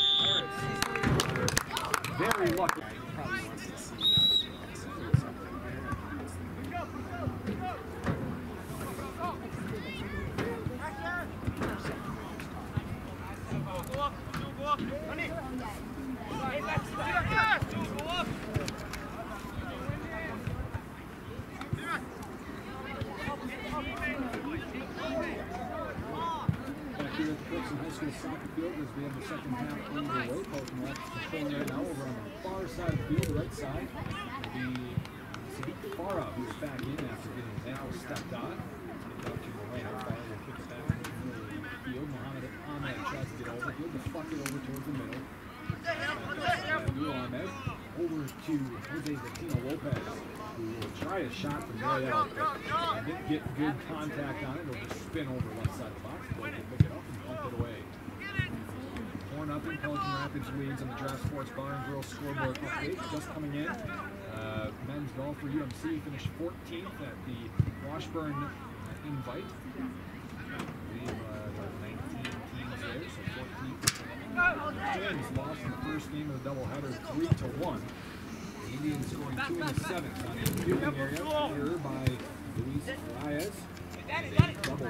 bounds. Very lucky. Soccer field as we have the second half underway. Pelican Rapids controlling right now over on the far side of the field, the right side. It'll be Sadiq Farah, who is back in after getting his ankle stepped on. Kick out to Moreno. Farah will kick it back to the middle of the field. Mohamed Ahmed tries to get over. He'll deflect it over towards the middle. Ahmed over to Jose Latino Lopez, who will try a shot from way out, but didn't get good contact on it. It'll just spin over left side of the box. But he'll pick it up and pump it away. 4-0 Pelican Rapids leads on the Draft Sports Bar and Grill scoreboard update just coming in. Men's golf for UMC finished 14th at the Washburn Invite. I believe there were 19 teams there, so 14th. Twins lost in the first game of the doubleheader 3-1. The Indians scoring 2 in the 7th on the fielding area here by Luis Reyes. Double.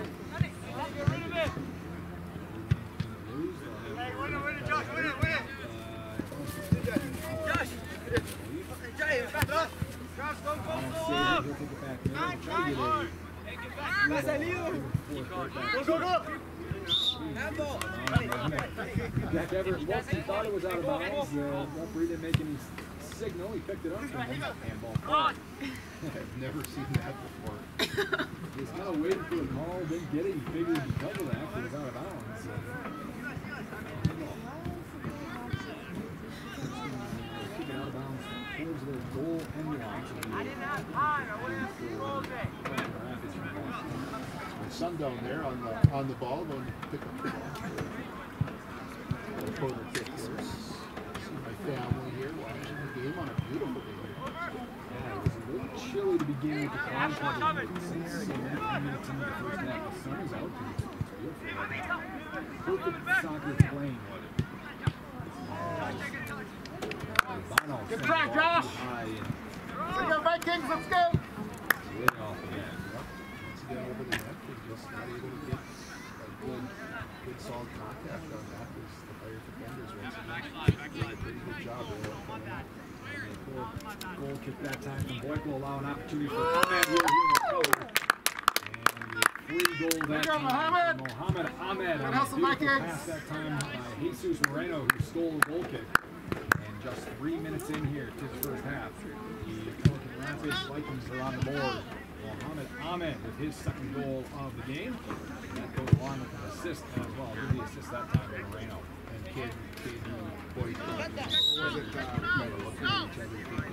Jack Everett walked and thought it was out of bounds. Referee didn't make any signal. He picked it up and handball caught. I've never seen that before. He was kind of waiting for the call, didn't get it. He figured because of that, it was out of bounds. Kicking out of bounds towards their goal end line. I didn't have time. I went to see all day. Sundown there on the ball, going to pick up the ball. Corner kick here. See my family here watching the game on a beautiful day. Yeah, it was a little chilly to begin with the clouds. Probably 6 minutes into the first half. The sun is out. It's beautiful. Perfect soccer playing. Good try, Josh. Let's go, Vikings. Let's go. Way off again. Once again over the net, they're just not able to get a good solid contact on that. The Fire defenders once again did a pretty good job there. Goal kick that time from Boyk will allow an opportunity for Ahmed here to recover. And free goal that time from Mohamed Ahmed on a beautiful pass that time by Jesus Moreno, who stole the goal kick. And just 3 minutes in here to the first half, the Pelican Rapids Vikings are on the board. Mohamed Ahmed with his second goal of the game. And that goes along with an assist as well. Did the assist that time to Moreno. And Kid Boyd kind of looking at each other.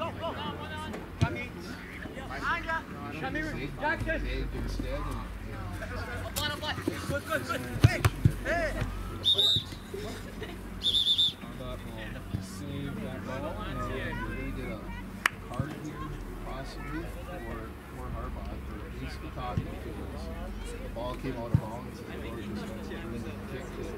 Jackson. Instead, Hey. Save that ball. and they did a hard here, possibly, for Harbaugh, or at least the talking to us. The ball came out of bounds, and the Lord just went in and kicked it.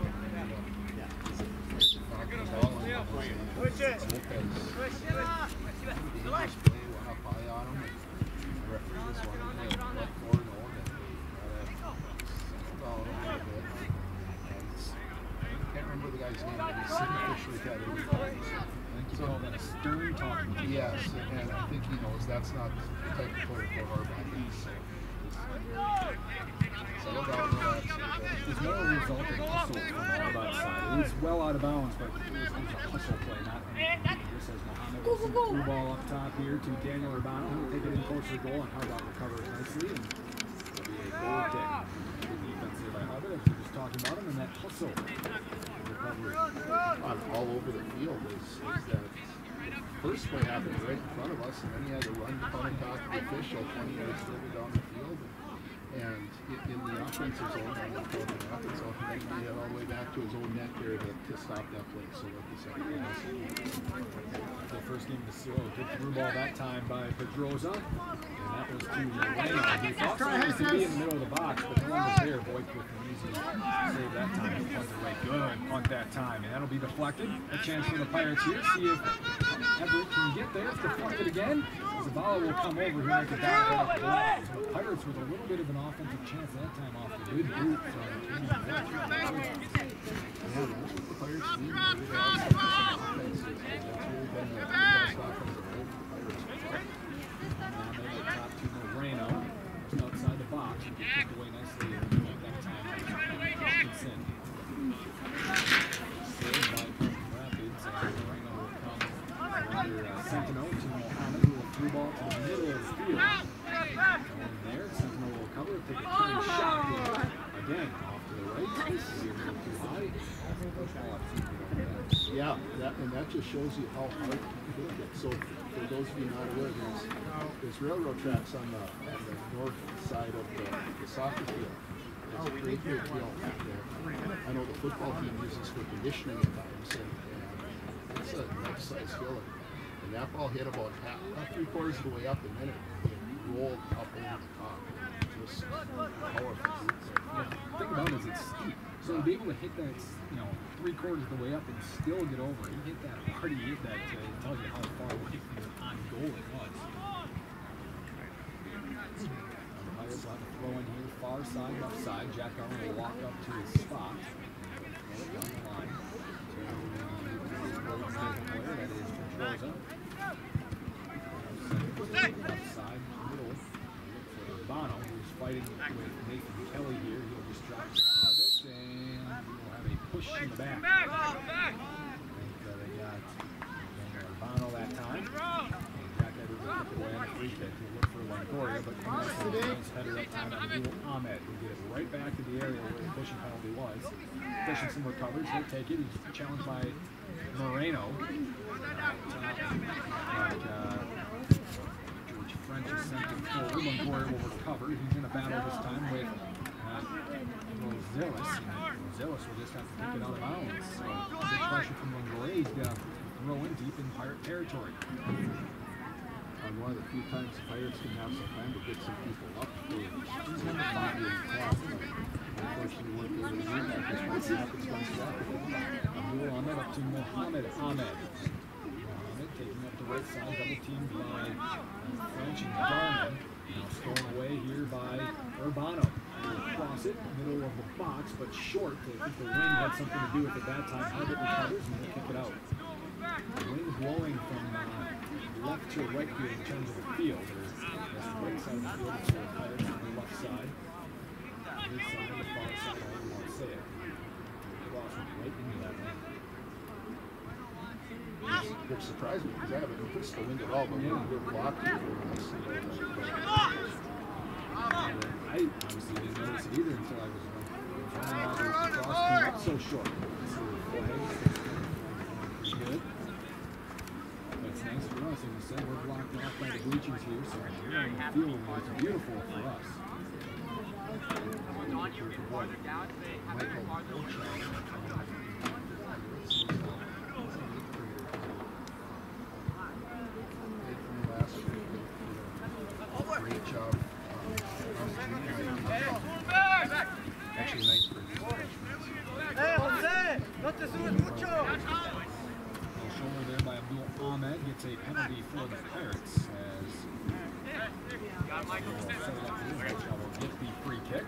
Knocked the ball in. Push it. Lopez. They just play up high on him, and the referee just wanted to let Ford know that they got to down a little bit. I can't remember the guy's name, but he's officially got it. I think you call that a stern talking to. Yes, and I think he knows that's not the type of player for Harbaugh. Settle down, relax. It was more a result of hustle from Harbaugh's side. It was well out of bounds, but it was a hustle play, not anything. Just as Mohamed will see the through ball up top here to Daniel Urbano. He'll take it in close to the goal, and Harbaugh recovers nicely. And it'll be a goal kick. Good defense here by Harbaugh, as we were just talking about him, and that hustle recovery. All over the field is that first play happened right in front of us, and then he had to run to talk to the official 20 yards further down the field. And in the offensive zone, on the Pelican Rapids zone, he made it all the way back to his own net there to stop that play. So what the second pass. The first game of the seal, good through ball that time by Pedroza, and that was to Moreno. He thought someone was to be in the middle of the box, but no one was there. Boyk with an easy save that time. He punted away good punt that time, and that'll be deflected. A chance for the Pirates here. See if Everett can get there. It's deflected again. Zavala will come over here and get that. So the Pirates with a little bit of an offensive chance that time off the good boot from Kenny Boyk. Yeah, that's what the Pirates need. That's really been the best offensive play for the Pirates. Now they top to Moreno outside the box. He gets kicked away nicely that time. Hutchinson. Saved by Pelican Rapids, and Moreno will come under Sentinel to Mohamed, who will through ball to the middle of the field. And there, Sentinel will cover, take a turning shot here. Again, off to the right. See a little too high. Yeah, that just shows you how hard you can get. So for those of you not aware, there's railroad tracks on the north side of the soccer field. There's a great big hill out there. I know the football team uses for conditioning at times, and it's a nice size hill. And that ball hit about three-quarters of the way up, and then it rolled up over the top. Just powerful. Yeah, the thing about it is it's steep. So to be able to hit that, three-quarters of the way up and still get over, he hit that hard, he hit that, it tells you how far away from on goal it was. The Pirates on the throw in here, far side, left side. Jack Allen will walk up to his spot. Throw it down the line to the player, that is Pedroza. Left side, middle, for Urbano, who's fighting with Nathan Kelly here. He'll just drop the target, and we'll have a push in the back. I think they got Urbano that time. And Jack Edwards will kick it away on the free kick. He'll look for Longoria, but coming out the nice header up time on Abdul Ahmed. He'll get it right back to the area where the pushing penalty was. Christensen recovers, he'll take it. He's challenged by Moreno. George French is sent to forward. Longoria will recover. He's in a battle this time with Rosales. Rosales will just have to kick it out of bounds. So big pressure from Longoria. He's going to throw in deep in Pirate territory. One of the few times the Pirates can have some time to get some people up for unfortunately, weren't able to do that because what happens once that Abdul Ahmed up to Mohamed Ahmed. Mohamed taking up the right side, double teamed by French and Garman. Now stolen away here by Urbano. Cross it, middle of the box, but short. I think the wind had something to do with it that time. Herbert recovers and he'll kick it out. The wind blowing from left to right here in terms of the field. That's the right side of the field, it's the Pirates on the left side. This side, the far side, however you want to say it. Cross went right into that lane. which surprised me because I haven't noticed the wind at all, but when we're blocked here, I obviously didn't notice it either until I was running out of the cross came up so short. So pretty good. But it's nice for us, as you said, we're blocked off by the bleachers here, so we're on the field where it's beautiful for us. Great job. Actually, nice for you. Shoulder there by Abdul Ahmed gets a penalty for the Pirates as will get the free kick.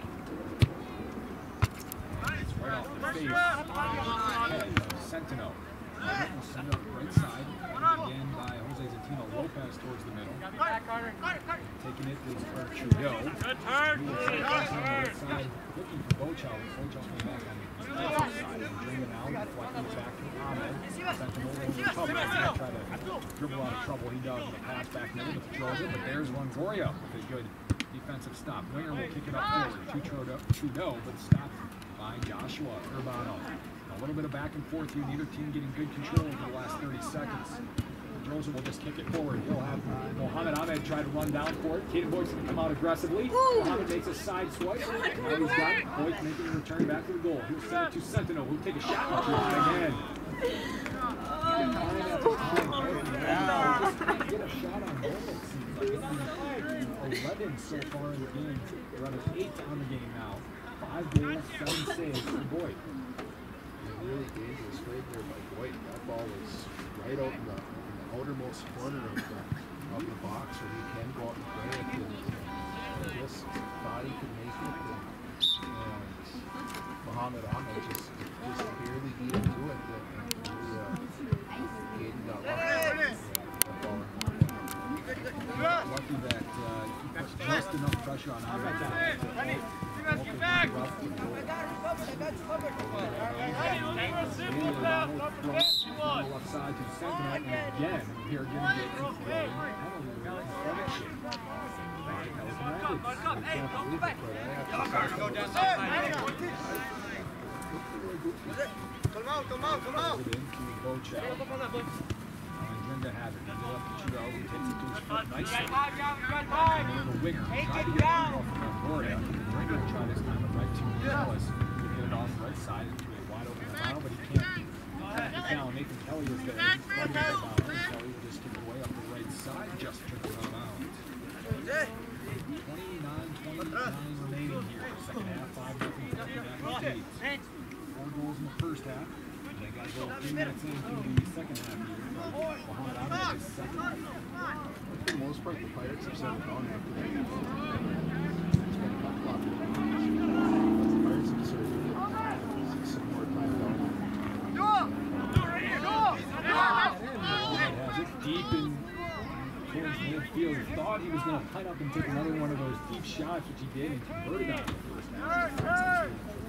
And it's right off the face of Centeno. Send up right side, and again by Jose Zatino Lopez towards the middle. Taking it is Trudeau. Good turn. On the right side, looking for Bochow. Bochow coming back on the left side and bring it out, deflecting it back to Ahmed. Centeno will recover. Try to dribble out of trouble. He does with a pass back middle to Pedroza, but there's Longoria with a good defensive stop. Winger will kick it up forward to Trudeau, but stopped by Joshua Urbano. A little bit of back and forth here, neither team getting good control over the last 30 seconds. Pedroza will just kick it forward. He'll have Mohamed Ahmed try to run down for it. Caden Boyd's going to come out aggressively. Mohamed makes a side swipe. Now he's got it. Boyd making a return back to the goal. He'll send it to Centeno, who'll take a shot again. Just get a shot on goal, it seems like. 11 so far in the game. We're on 8 on the game now. 5 goals, 7 saves for Boyd. Really dangerous right there by Boyd. That ball was right out in the outermost corner of the box where he can go out and play it. And this body can make it. And Mohamed Ahmed just barely beat him to it. Caden got lucky that he puts just enough pressure on Ahmed to open up. Left side to Centeno, and again, we are going to get a infraction by Pelican Andringa has it. He's up to Trudeau, who takes it to his foot nicely. And then the winger tried to get it off from Gloria. Andringa will try this time, but right to Gonzalez. He'll get it off the right side into a wide open Urbano, but he can't. Now Nathan Kelly is there. He's fighting Urbano. Kelly will just kick it away minutes into the second half here. Muhammad Ahmed is second. For the most part, the Pirates have settled down after that. It's been a couple of the Pirates have deserved to get some more time down. Has it deep in towards midfield. He thought he was going to line up and take another one of those deep shots, which he did and converted on the first half.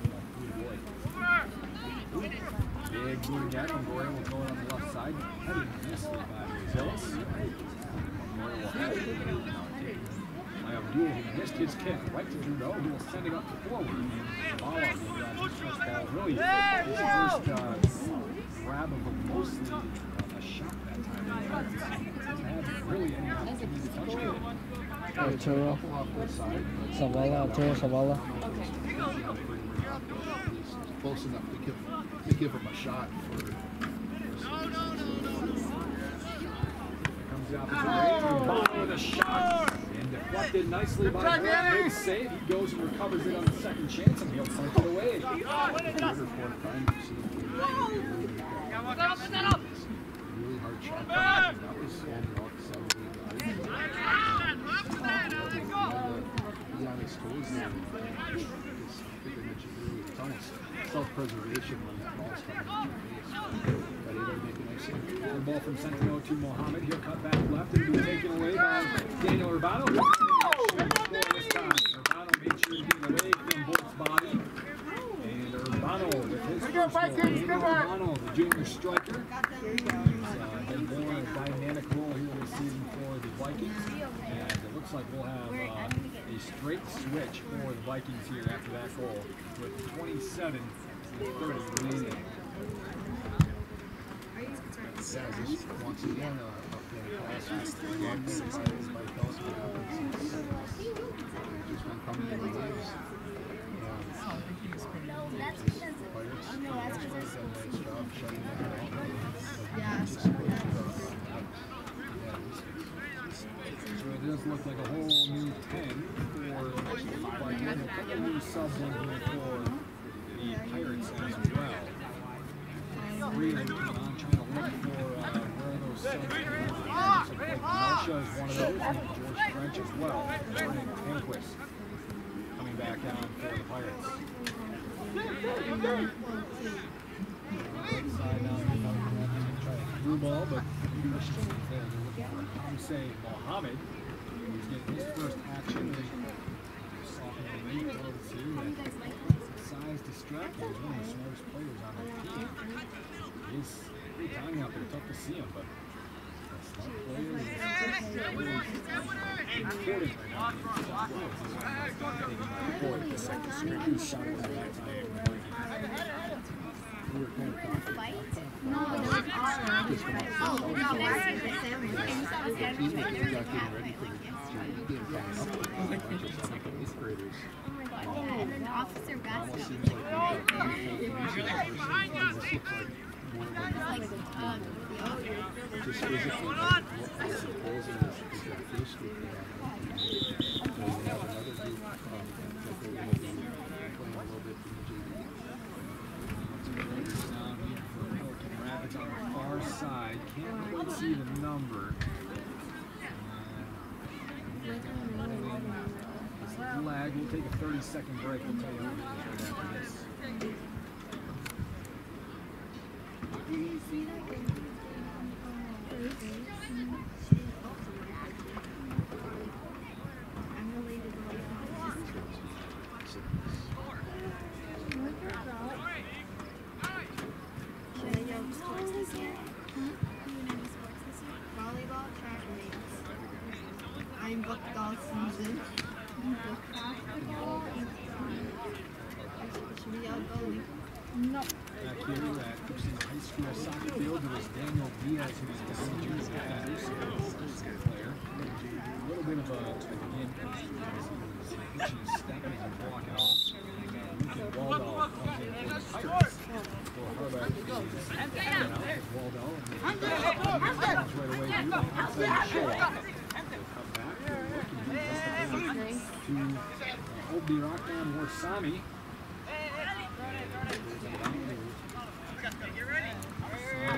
Big boot again from Goyer will go on the left side. Heavy miss by Hillis. Abdul, who missed his kick right to Trudeau, who will send it up forward. Bala, who stretch ball really his first grab of a mostly a shot that time. Hasn't had really any opportunity to touch it. Arturo. Zavala. Close enough to give him a shot for. Comes out the bottom with a shot and deflected nicely by Grant. Good save. He goes and recovers it on the second chance and he'll punt it away. Third or fourth time you've seen him really hard shot. That was overall 7 He on his toes there. It's almost self-preservation when that ball's coming to your face. But able to make a nice save. The ball from Centeno to Mohammed. He'll cut back left and be taken away by Daniel Urbano. Urbano made sure to get away from Bolt's body. And Urbano with his first goal. Urbano, the junior striker, has been playing a dynamic role here this season for the Vikings. And it looks like we'll have a straight switch for the Vikings here after that goal with 27-30 remaining. Yeah, just once again, fantastic game. Excited by Kelsey what happens. Just been coming in the waves. Pirates, for the most part, done a nice job shutting that down. So it does look like a whole new 10 for the Vikings. A couple new subs in here for the Pirates as well. Three of them on trying to look for where those subs are. So Blake Melcha is one of those, and George French as well. Vernon Enquist coming back on for the Pirates. Right side now, try a through ball, but Christian is there. They're looking for Hamse Mohammed, who's getting his first action. Sophomore late size distracting. He's one of the smartest players on their team. He's pretty tiny out there, tough to see him, but a smart player is really important right now. The second straight shot at that time. We were kind of confident. And then Officer Basket. Just physically, what was imposing is that first group they have another group that they're going to be playing a little bit in the JV. Rapids on the far side. Can't quite see the number. Lag. We'll take a 30-second break. We'll tell you who it is right after this. Volleyball, track meets. I'm booked all season. No. Back here at Gibson High School soccer field, it was Daniel Diaz who was the senior player. A little bit of a injury as he was pitching his step and walking off. Lincoln Waldau comes in for the Pirates. For Harback is stepping out with Waldau and comes right away to the outside show off. Come back to Obi Rockman Warsami.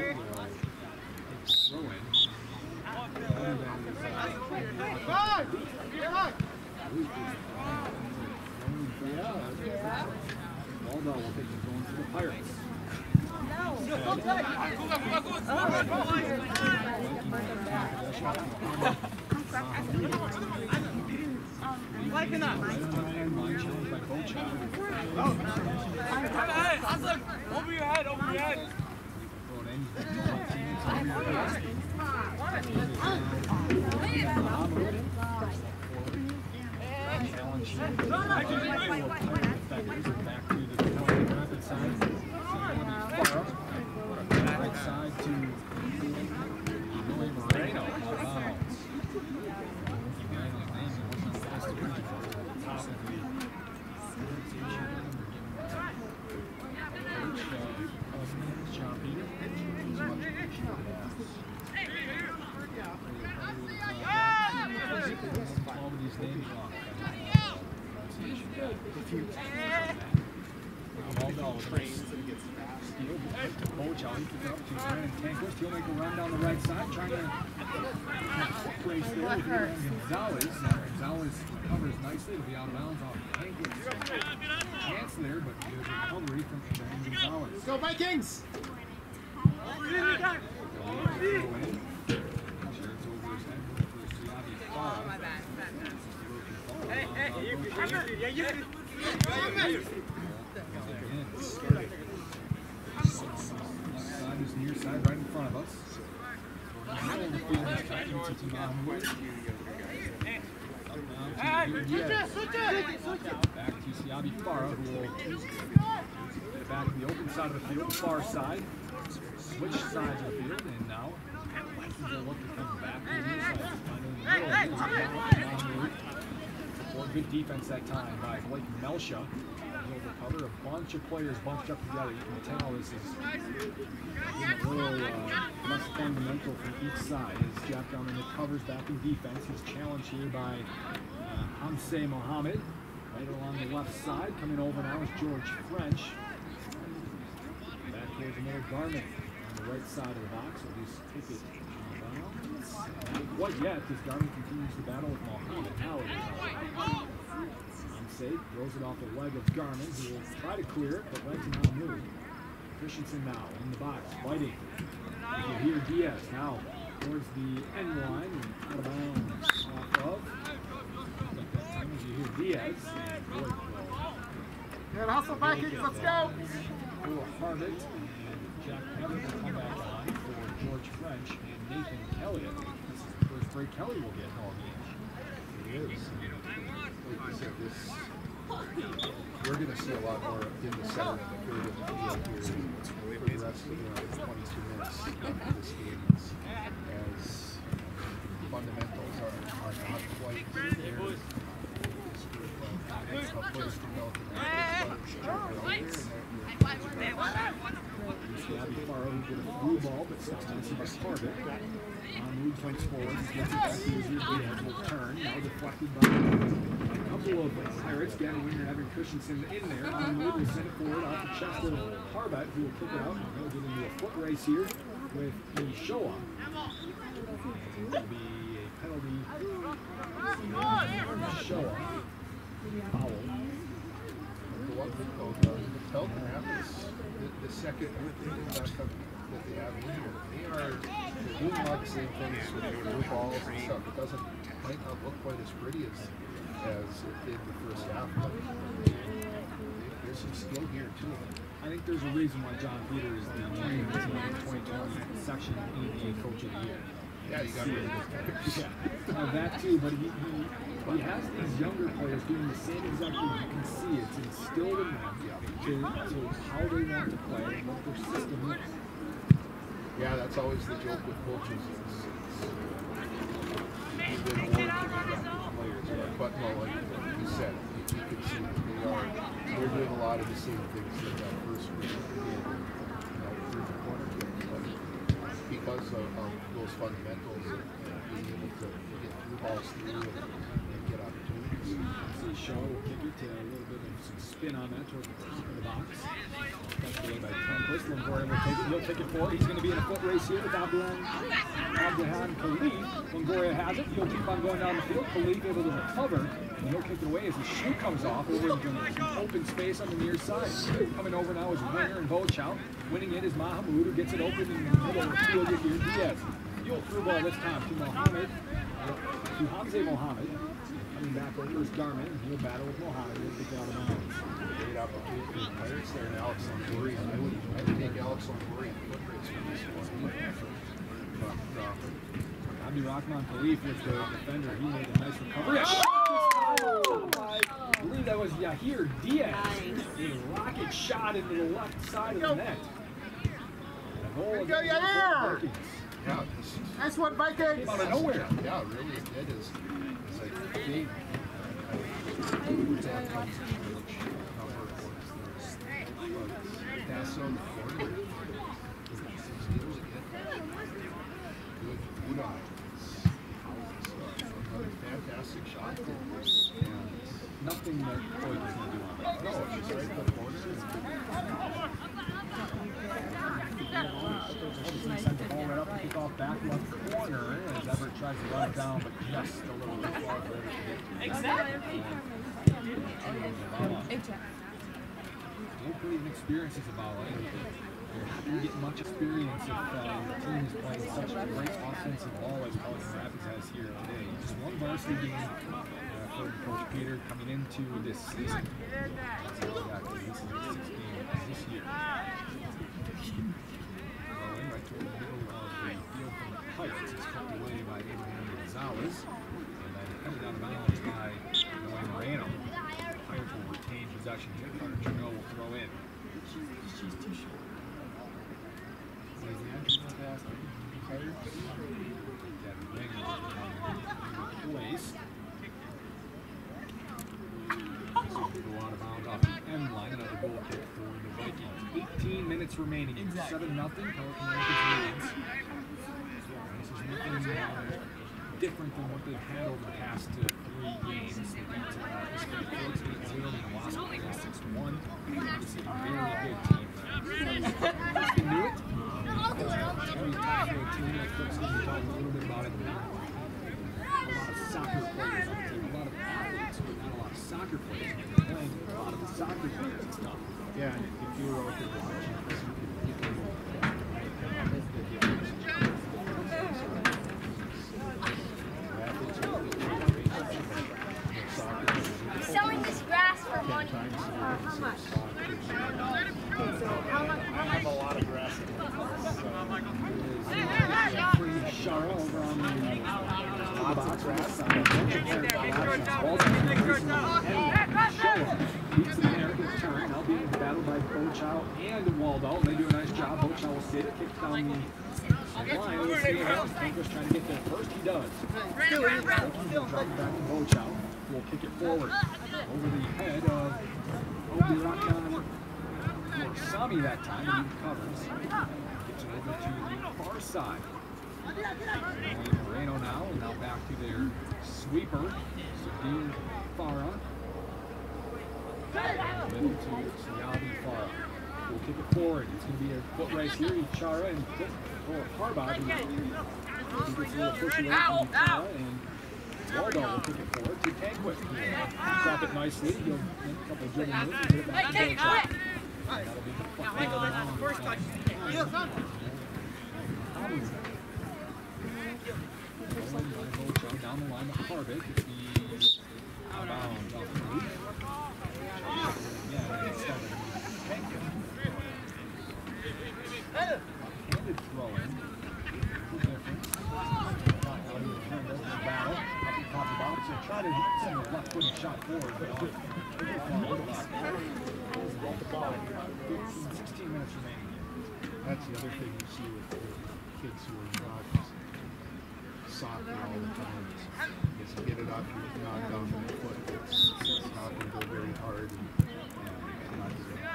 Bell will take it going for the Pirates. Liking up. Challenged by Bochow. Over your head, over your head. Back to the rapid side. Right side to Billy Moreno. He'll make a run down the right side, trying to race there with Gonzalez. Gonzalez recovers nicely to be out of bounds off Tanquist. Chance there, but there's a recovery from Gonzalez. Go Vikings! Near side right in front of us. Back to Siabi Farah, who will get it back to the open side of the field, far side. Switch sides of the field, and now they'll look to come back to the near side. Good defense that time by Blake Melsha. He'll recover a bunch of players bunched up together. You can tell this is a little less fundamental from each side as Jack Garman recovers back in defense. He's challenged here by Hamse Mohammed. Right along the left side. Coming over now is George French. Back here's another Garman on the right side of the box. We'll just take it not quite yet, as Garman continues to battle with Mohammed. Now it is Hamse throws it off the leg of Garman, who will try to clear it, but lets him out move. Christensen now in the box, fighting. You hear Diaz now towards the end line and out of bounds off of. But that time as you hear Diaz, Good hustle, Vikings, let's go! Will Harvitt and Jack Pepper will come back on for George French and Nathan Elliott. This is the first break Kelly will get all game. It is. Like I said, we're going to see a lot more in the center and the third of the field here for the rest of the 22 minutes of this game as fundamentals are not quite there. Players develop Abby Farrow who did a through ball, but stopped on by Harvitt. Mood points forward. He gets it back to his Diaz will turn. Now deflected by a couple of Pirates. Gavin Winger and Evan Christensen in there. Mood will send it forward off the chest of Harvitt, who will kick it out. They'll get into a foot race here with the Shoah. It'll be a penalty. Shoah. Foul. The one thing called Felton happens, the second backup that they have in here, they're doing a lot of the same things with their blue balls and stuff. It might not look quite as pretty as it did the first half, but there's some skill here too. I think there's a reason why John Peter is the 2020 section EPA Coach of the Year. Yeah, you got to that too, but he has these younger players doing the same exact thing. You can see it's instilled in them to how they want to play and what their system is. Yeah, that's always the joke with coaches. You've been working with players, but like you said, you can see that they're doing a lot of the same things that that first group did, through the corner kicks, but because of those fundamentals and being able to get through balls through and get opportunities. See Shaw will kick it to a little bit of some spin on that towards the box. That's away by Tempest. Longoria will take it. He'll take it forward. He's going to be in a foot race here with Abdelhan Khalif. Longoria has it. He'll keep on going down the field. Khalif able to recover. And he'll kick it away as the shoe comes off over into some open space on the near side. Coming over now is Winger and Bochow. Winning it is Mahamoud, who gets it open in the middle of the field here. Diaz. He'll through ball this time to Mohammed. To Hamza Mohammed. Coming back over is Garmin. He'll battle with Mohammed. He'll kick it out of bounds. Great opportunity for players there, and Alex Longoria. I would take Alex Longoria foot race for this one. But Abdirahman Khalif was the defender. He made a nice recovery. I believe that was Yahir Diaz. A rocket shot into the left side of the net. The goal of the Vikings. yeah, Nice one, Vikings! Came out of nowhere. yeah, it really did. Is like big. Pass on the corner. 6 years again. Good foot on it. Another fantastic shot. And Nothing that Boyd is going to do on that. no, she's right in the corner. Sends the ball right up and kick off back left corner as Everett tries to run it down, but just a little bit far for Everett to get. Pretty inexperienced as a Zavala. You're not going to get much experience if your team is playing such a great offensive ball as Pelican Rapids has here today. Just one varsity game for Coach Peter coming into this season. That's exactly. This is his 6th game this year. Rolling right toward the middle of the field from the Pirates. It's cut away by Abraham Gonzalez. And then headed out of bounds by Noel Moreno. Pirates will retain possession here. Carter Trudeau will throw in. She's too short. Place. Go out of bounds off the end line. Another goal kick for the Vikings. 18 minutes remaining. 7-0. Pelican Rapids leads. This is nothing different than what they've had over the past 3 games. They beat Eastern Forks 8-0 and Wasp 6-1. This is a very good team. They knew it. Every top team that Cook's going to talk a little bit about it. Not a lot of soccer players on the team. A lot of athletes, but not a lot of soccer players. They're playing a lot of the soccer players and stuff. Yeah, and if you were out there watching this, you can Selling this grass for money. How much? I have a lot of grass in Shara over on the box. Beats the air, good turn. Now being battled by Bochow and Waldo. They do a nice job. Bochow will sit it, kicks down the line. Let's see how Tanker's trying to get there first. He does. Drop it back to Bochow. Will kick it forward over the head of Abdirahman Sami that time, and he recovers. Gets it over to the far side. Moreno now, and now back to their sweeper, Sadir Farah. Middle to Siyabi Farah. We'll kick it forward. It's going to be a foot race here. Chara and Harbad. He gets a little push away from Chara, and Waldo will kick it forward to Tanquist. Drop it nicely. He'll make a couple of dribble moves and get it back to Bochow. That'll be the first touch. Down the line to Harvick. It's the out of bounds off the roof. Yeah, it's handed throw in. Battle. Up the top of the box. He'll try to send a left footed shot forward, but off. 16 minutes remaining. That's the other thing you see with the kids who are not soccer all the time. Is you get it off your non-dominant foot. It's not going to go very hard. And not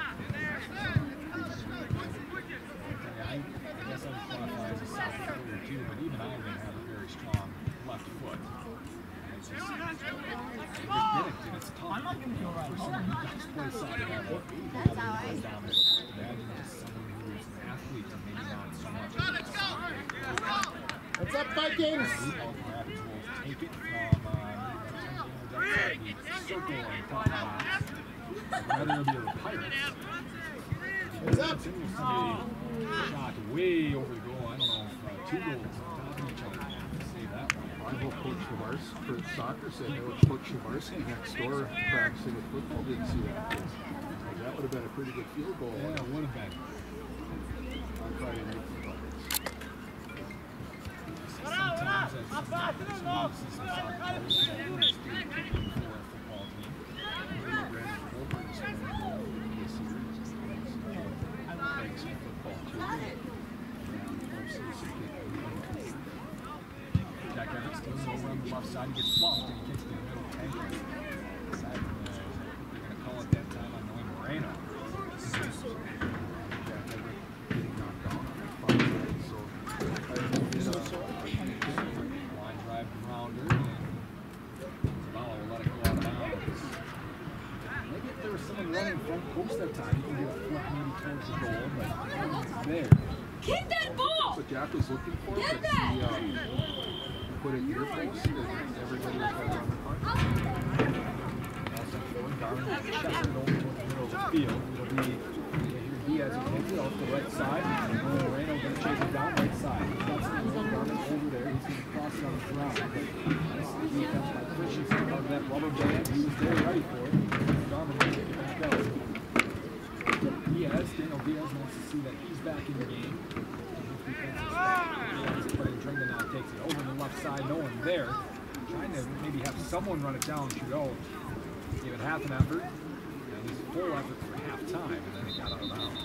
I guess I would qualify as a soccer player too, but even I didn't have a very strong left foot. It's just, they just did it. for someone who does play soccer that way. That's how I imagine just someone who's an athlete and maybe not so much. What's up, Vikings? Rapids will take it from the circle on top of the box. Rather it'll be the Pirates. What's up? Somebody shot way over the goal. I don't know if 2 goals on top of each other to save that one. I know Coach Shavarski for soccer said that Coach Shavarski next door practicing with football didn't see that. That would have been a pretty good field goal. Yeah, it would have been. On Friday night for the Buckets. Sometimes as some soccer players lose to a football team. Brandon Colbert is going to go this year. Playing some football too. Jack Evans still over on the left side. He gets bumped and he gets to the middle tank. They're going to call it that time on Noe Moreno. Jack Evans getting knocked down on that far side. So line drive rounder and Zavala will let it go out of bounds. Maybe if there was someone running front post that time, you can do a flip maybe towards the goal, but no one's there. Kick that ball! what Jack was looking for, Get but that! he put it near post and everybody was right on the puck. Also, Darwin checks it over to the middle of the field. It'll be Diaz who takes it off the right side. Moreno going to chase it down right side. He's got some Darwin over there. He's going to cross it on the ground. Nice defense by Christensen. Out of that rubber band. He was there ready for it. Darwin will take it back out. Daniel Diaz wants to see that he's back in the game. But Dringa now takes it over the left side. No one there. Trying to maybe have someone run it down. Trudeau give it half an effort. At least full effort for half time, and then it got out of bounds.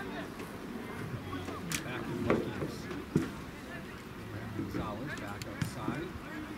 Back to the Vikings. Gonzalez back outside.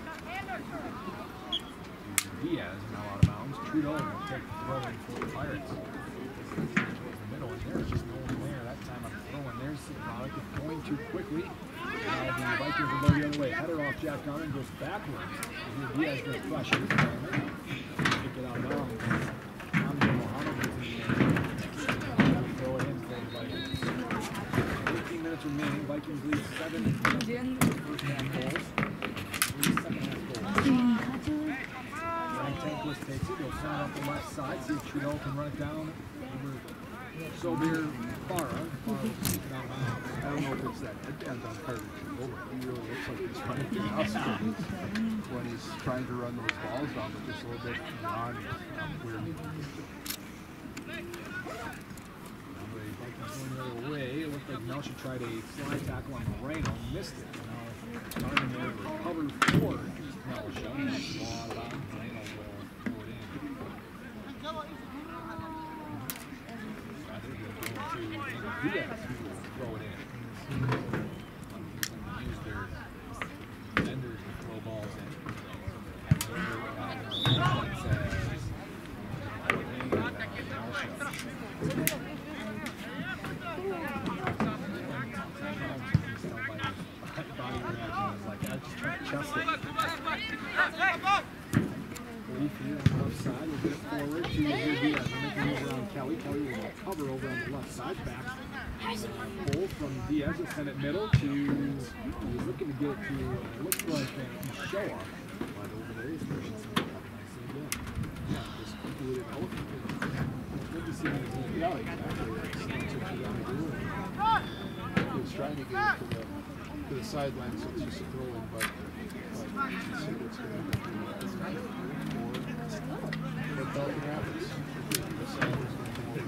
Diaz now out of bounds. Trudeau will take the throw in for the Pirates. Middle, and there's just no one there. That time I'm throwing. There's the product. It's going too quickly. Now the Vikings will go the other way. Header off Jack Garman goes backwards. Diaz going to flush it. Kick it out of bounds. Mohammed is in the air. Throw it in for the Vikings. 18 minutes remaining. Vikings lead 7 first half goals. 3 second half goals. Ryan Tanquist takes it. He'll send off the left side. See if Trudeau can run it down. Sobir Farah. I don't know if it's that headband on Carter Trudeau, but he really looks like he's trying to do when he's trying to run those balls down, but just a little bit beyond where he needs to. Going the other way. It looked like Melcher tried a fly tackle on Moreno, missed it. Now starting there to recover for Melcher. Ball out of bounds. Moreno will throw it in. Diaz who will throw it in. Use their defenders to throw balls in. Body reaction is like, I just trying to chest it. Leaf here on the left side, we'll get it forward to Diaz. We're making it over on Kelly. Kelly will cover over on the left side. Back pull from Diaz and send it middle to, he's looking to get it to, looks like show off. But over there he's pushing something up nicely again. Yeah, just quickly with an elephant. It's good to see him in the alley. Exactly. That's what you gotta do. He was trying to get it to the sideline, so it's just a throw in, but you see what's going to be for Falcon Rapids. The side is going to go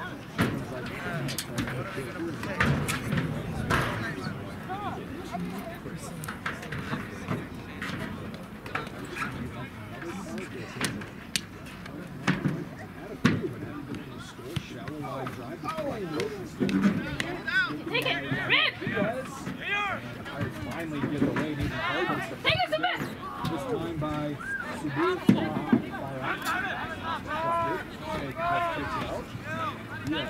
Take it! Rip! Finally get it away. Take it, Submit! This time by Subir Farah. Takes it out. Yes.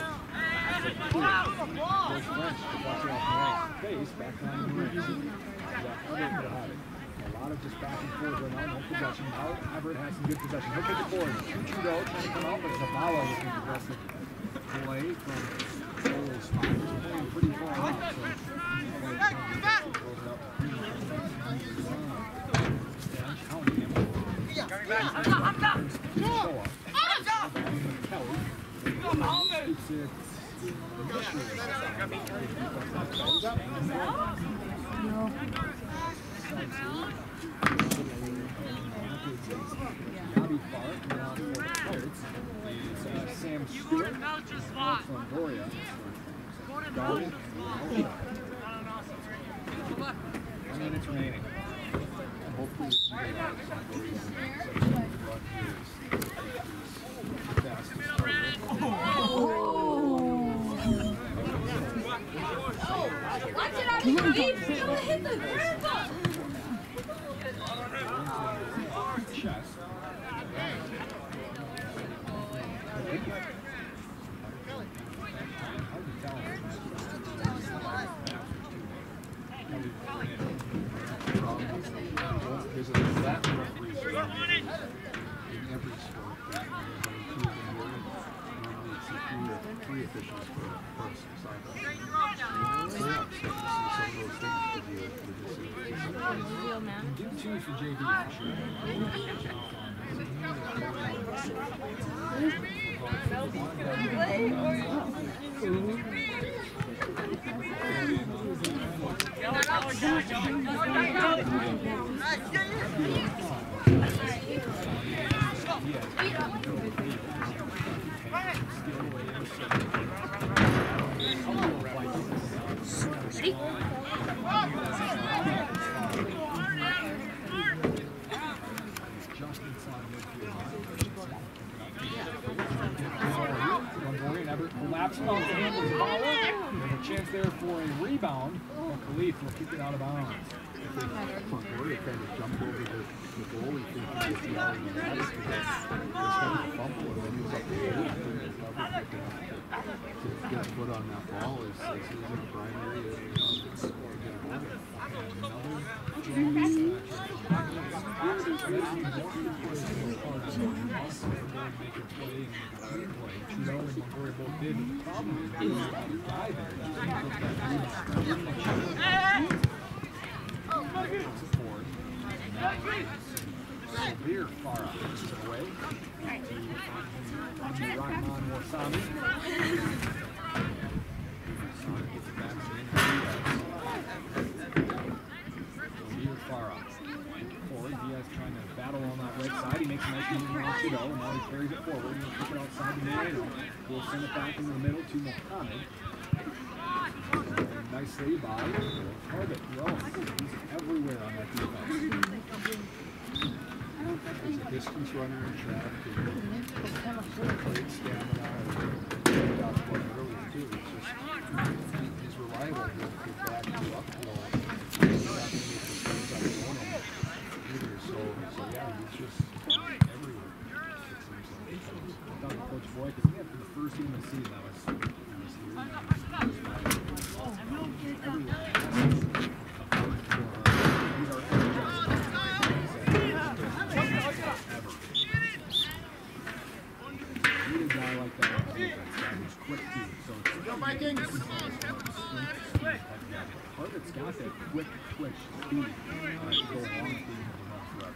Goes French to watch it off the face. Back on the ring. Jack Hubbard will have it. lot of just back and forth right now, no possession. Now Everett has some good possession. He'll kick it forward. Trudeau trying to come out, but Zavala looking aggressive play from Cole's spot. He's playing pretty far out, so Sam Stewart from Doria. 1 minute remaining. Hopefully we can get out of some Doria. Watch it out, you hit the ground. Chest. There's a that referees in every sport. Normally it's three officials per side. So yeah, so see some of those things Do two for JV Collapse off the hand of Zavala. There's a chance there for a rebound. Khalif will kick it out of bounds. Mongolia kind of jumped over the goalie thinking he was yelling at us because he was having a fumble and then he was up the field to get a foot on that ball as he was in the primary area. Trudeau and Mongolia both did. The problem is the guy there. Support. Severe far out. Away. Rahman Warsami. Gets it back to Severe far out. Forward. Diaz trying to battle on that right side. He makes a nice move around Trudeau. And now he carries it forward. He'll kick it outside the man. We'll send it back into the middle to Mohammed. Nice save by Target. He's everywhere on that defense. He's a distance runner in track. Great stamina. Too. It's just, he's reliable. He'll back you up. He's not going to make the things up on him either. So yeah, he's just everywhere. It seems like. I thought Coach Boyd, because after the first game of the season, I was Harvard's got that quick twitch speed to go along with being able to run forever.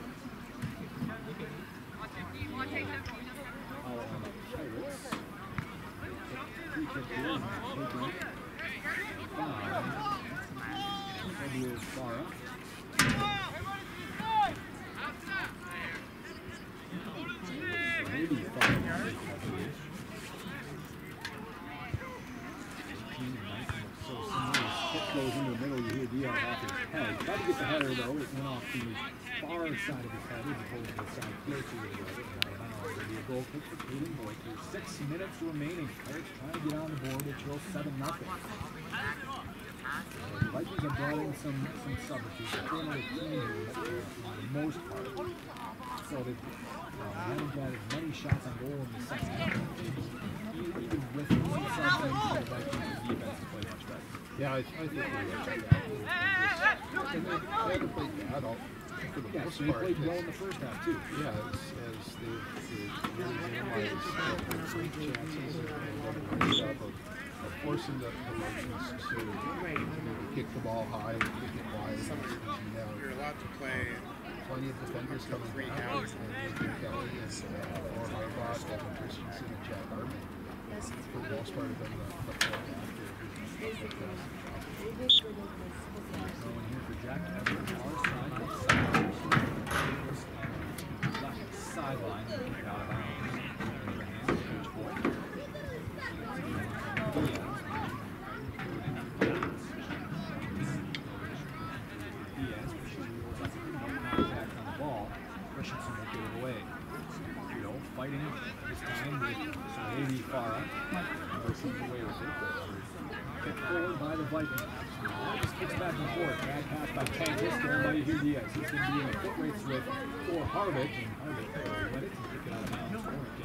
On the Pirates. Free kick here. W. Farah. Maybe Farah. Goes into the middle, you hear Diaz off his head. Tried to get the header though, it went off the far side of his head as opposed to the side close to the goal. There'll be a goal kick for Caden Boyd. 6 minutes remaining. Pirates trying to get on the board. They trail 7-0. The Vikings are brought in some substitutes. They're playing with team here for the most part. So they haven't got as many shots on goal in the second half. Even with some substitutes, the Vikings defense has played much better. Yeah, I think they're right. And they had to play bad all for the Yeah, most so they part. played well in the first half, too. Yeah, as they really minimized their great chances and done a great job of forcing the Russians to kick the ball high and kick it wide. You're allowed to play Plenty of defenders coming down, and Nathan Kelly and Laura Harbaugh, Devin Christensen, and Jack Hartman. For the most part, have been the full Going here for Jack Evans, our side. Sideline. Out of bounds. Diaz, contact on the ball. Christensen will get it away. Fighting this time with Amy Farah. Comes away with it. Kicked forward by the Vikings. Just kicks back and forth. Bad pass by Tangus to everybody here. Diaz. He's going to be in a foot race with for Harvick. And Harvick will let it and kick it out of bounds.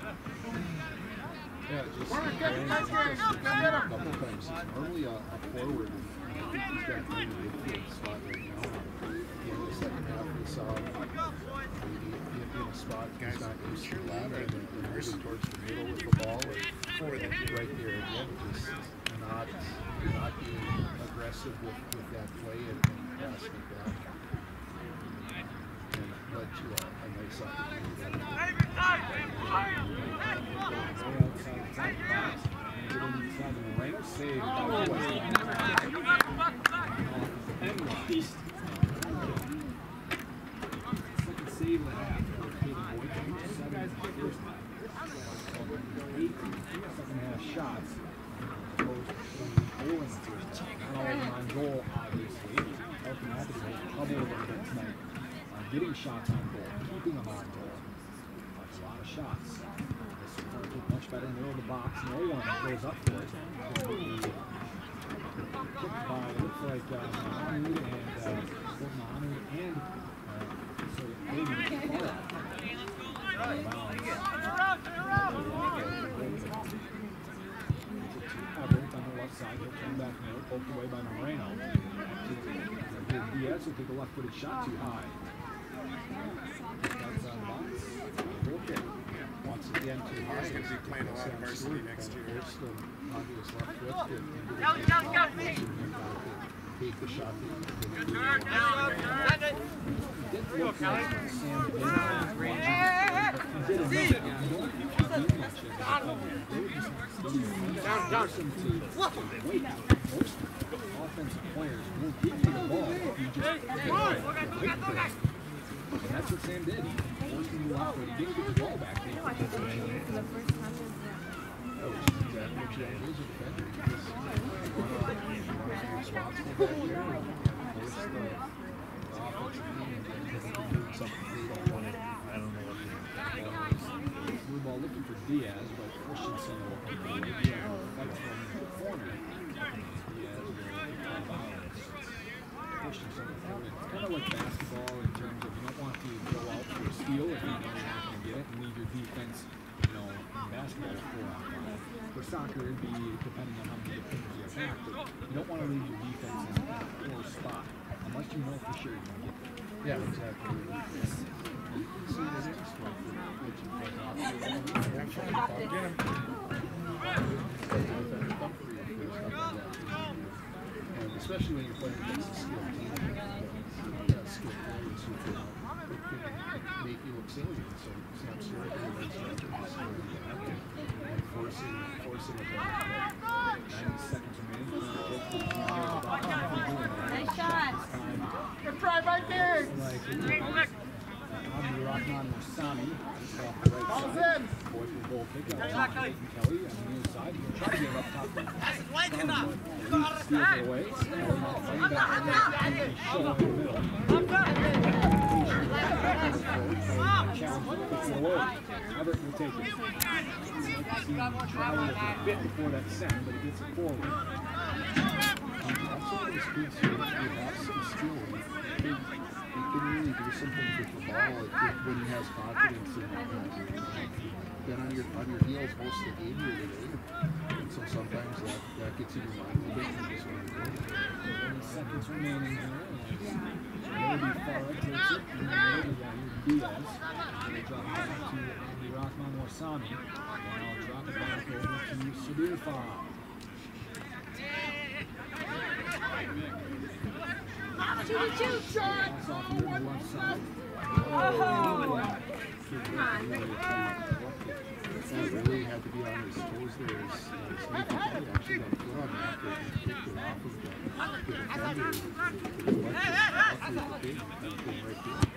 Yeah, just a couple times. He's normally a forward. I think he's got a really good spot right now. In the second half, we saw maybe in a spot he's not used to that, and then really towards the middle with the ball, and right there again, just not being aggressive with that play and passing it back, and led to a nice opportunity. Save by East. Second save of the half for Hayden Boyd. 7 in the first half. 8 second half shots. Opposed to 4 in the first half. Not all of them on goal, obviously. Elton Rapids has trouble a little bit tonight. Getting shots on goal, keeping them on goal. That's a lot of shots. Much better middle of the box. No one goes up for it. Kicked by, looks like Mahmoud and both Mahmoud and so maybe Farah. Everett on the left side. He'll come back middle, poked away by Moreno. Diaz will take a left-footed shot too high. That's on the box. Okay. Once again, too high. He's going to be playing a lot of varsity next year. Take the shot. Offensive players will give you the ball if you just and that's what Sam did. He forced him to out, but he didn't get the ball back. Blue ball looking for Diaz, but Christensen will fight from the corner. Diaz will kick out of bounds. Christensen will throw it. Kind of like basketball in terms of you don't want to go out for a steal if you know you're not going to get it and leave your defense, in basketball 4-on-5. For soccer, it'd be depending on how many defenders you have, but you don't want to leave your defense in a poor spot unless you know for sure you're going to get there. Yeah, exactly. Especially when you're playing against a skilled team, skilled players who can make you look silly. So Sam Stewart did a nice job and forcing it back. 90 seconds remaining. Nice shot. Good try right there. Abdurrahman Wassami off the right side. Boyd for goal kick out. Kelly on the near side. He'll try to get up top. Steals it away. Fighting back in there. He's showing in the middle. Challenge puts it away. Everett will take it. He traveled a bit before that send, but he gets it forward. Also, this good service, we have some skill. He can really really do some things with the ball when he has confidence and been on your heels most of the game here today. And so sometimes that gets in your mind a little bit and you just want to go. 20 seconds remaining here. Maybe Farah takes it, and then maybe Diaz. They drop it back to Abdirahman Warsami. And I'll drop it back over to Sabir Farah. Pass off here to the left side. Really had to be on his toes there. He actually got a foot on him after he kicked it off of the defender. Right there.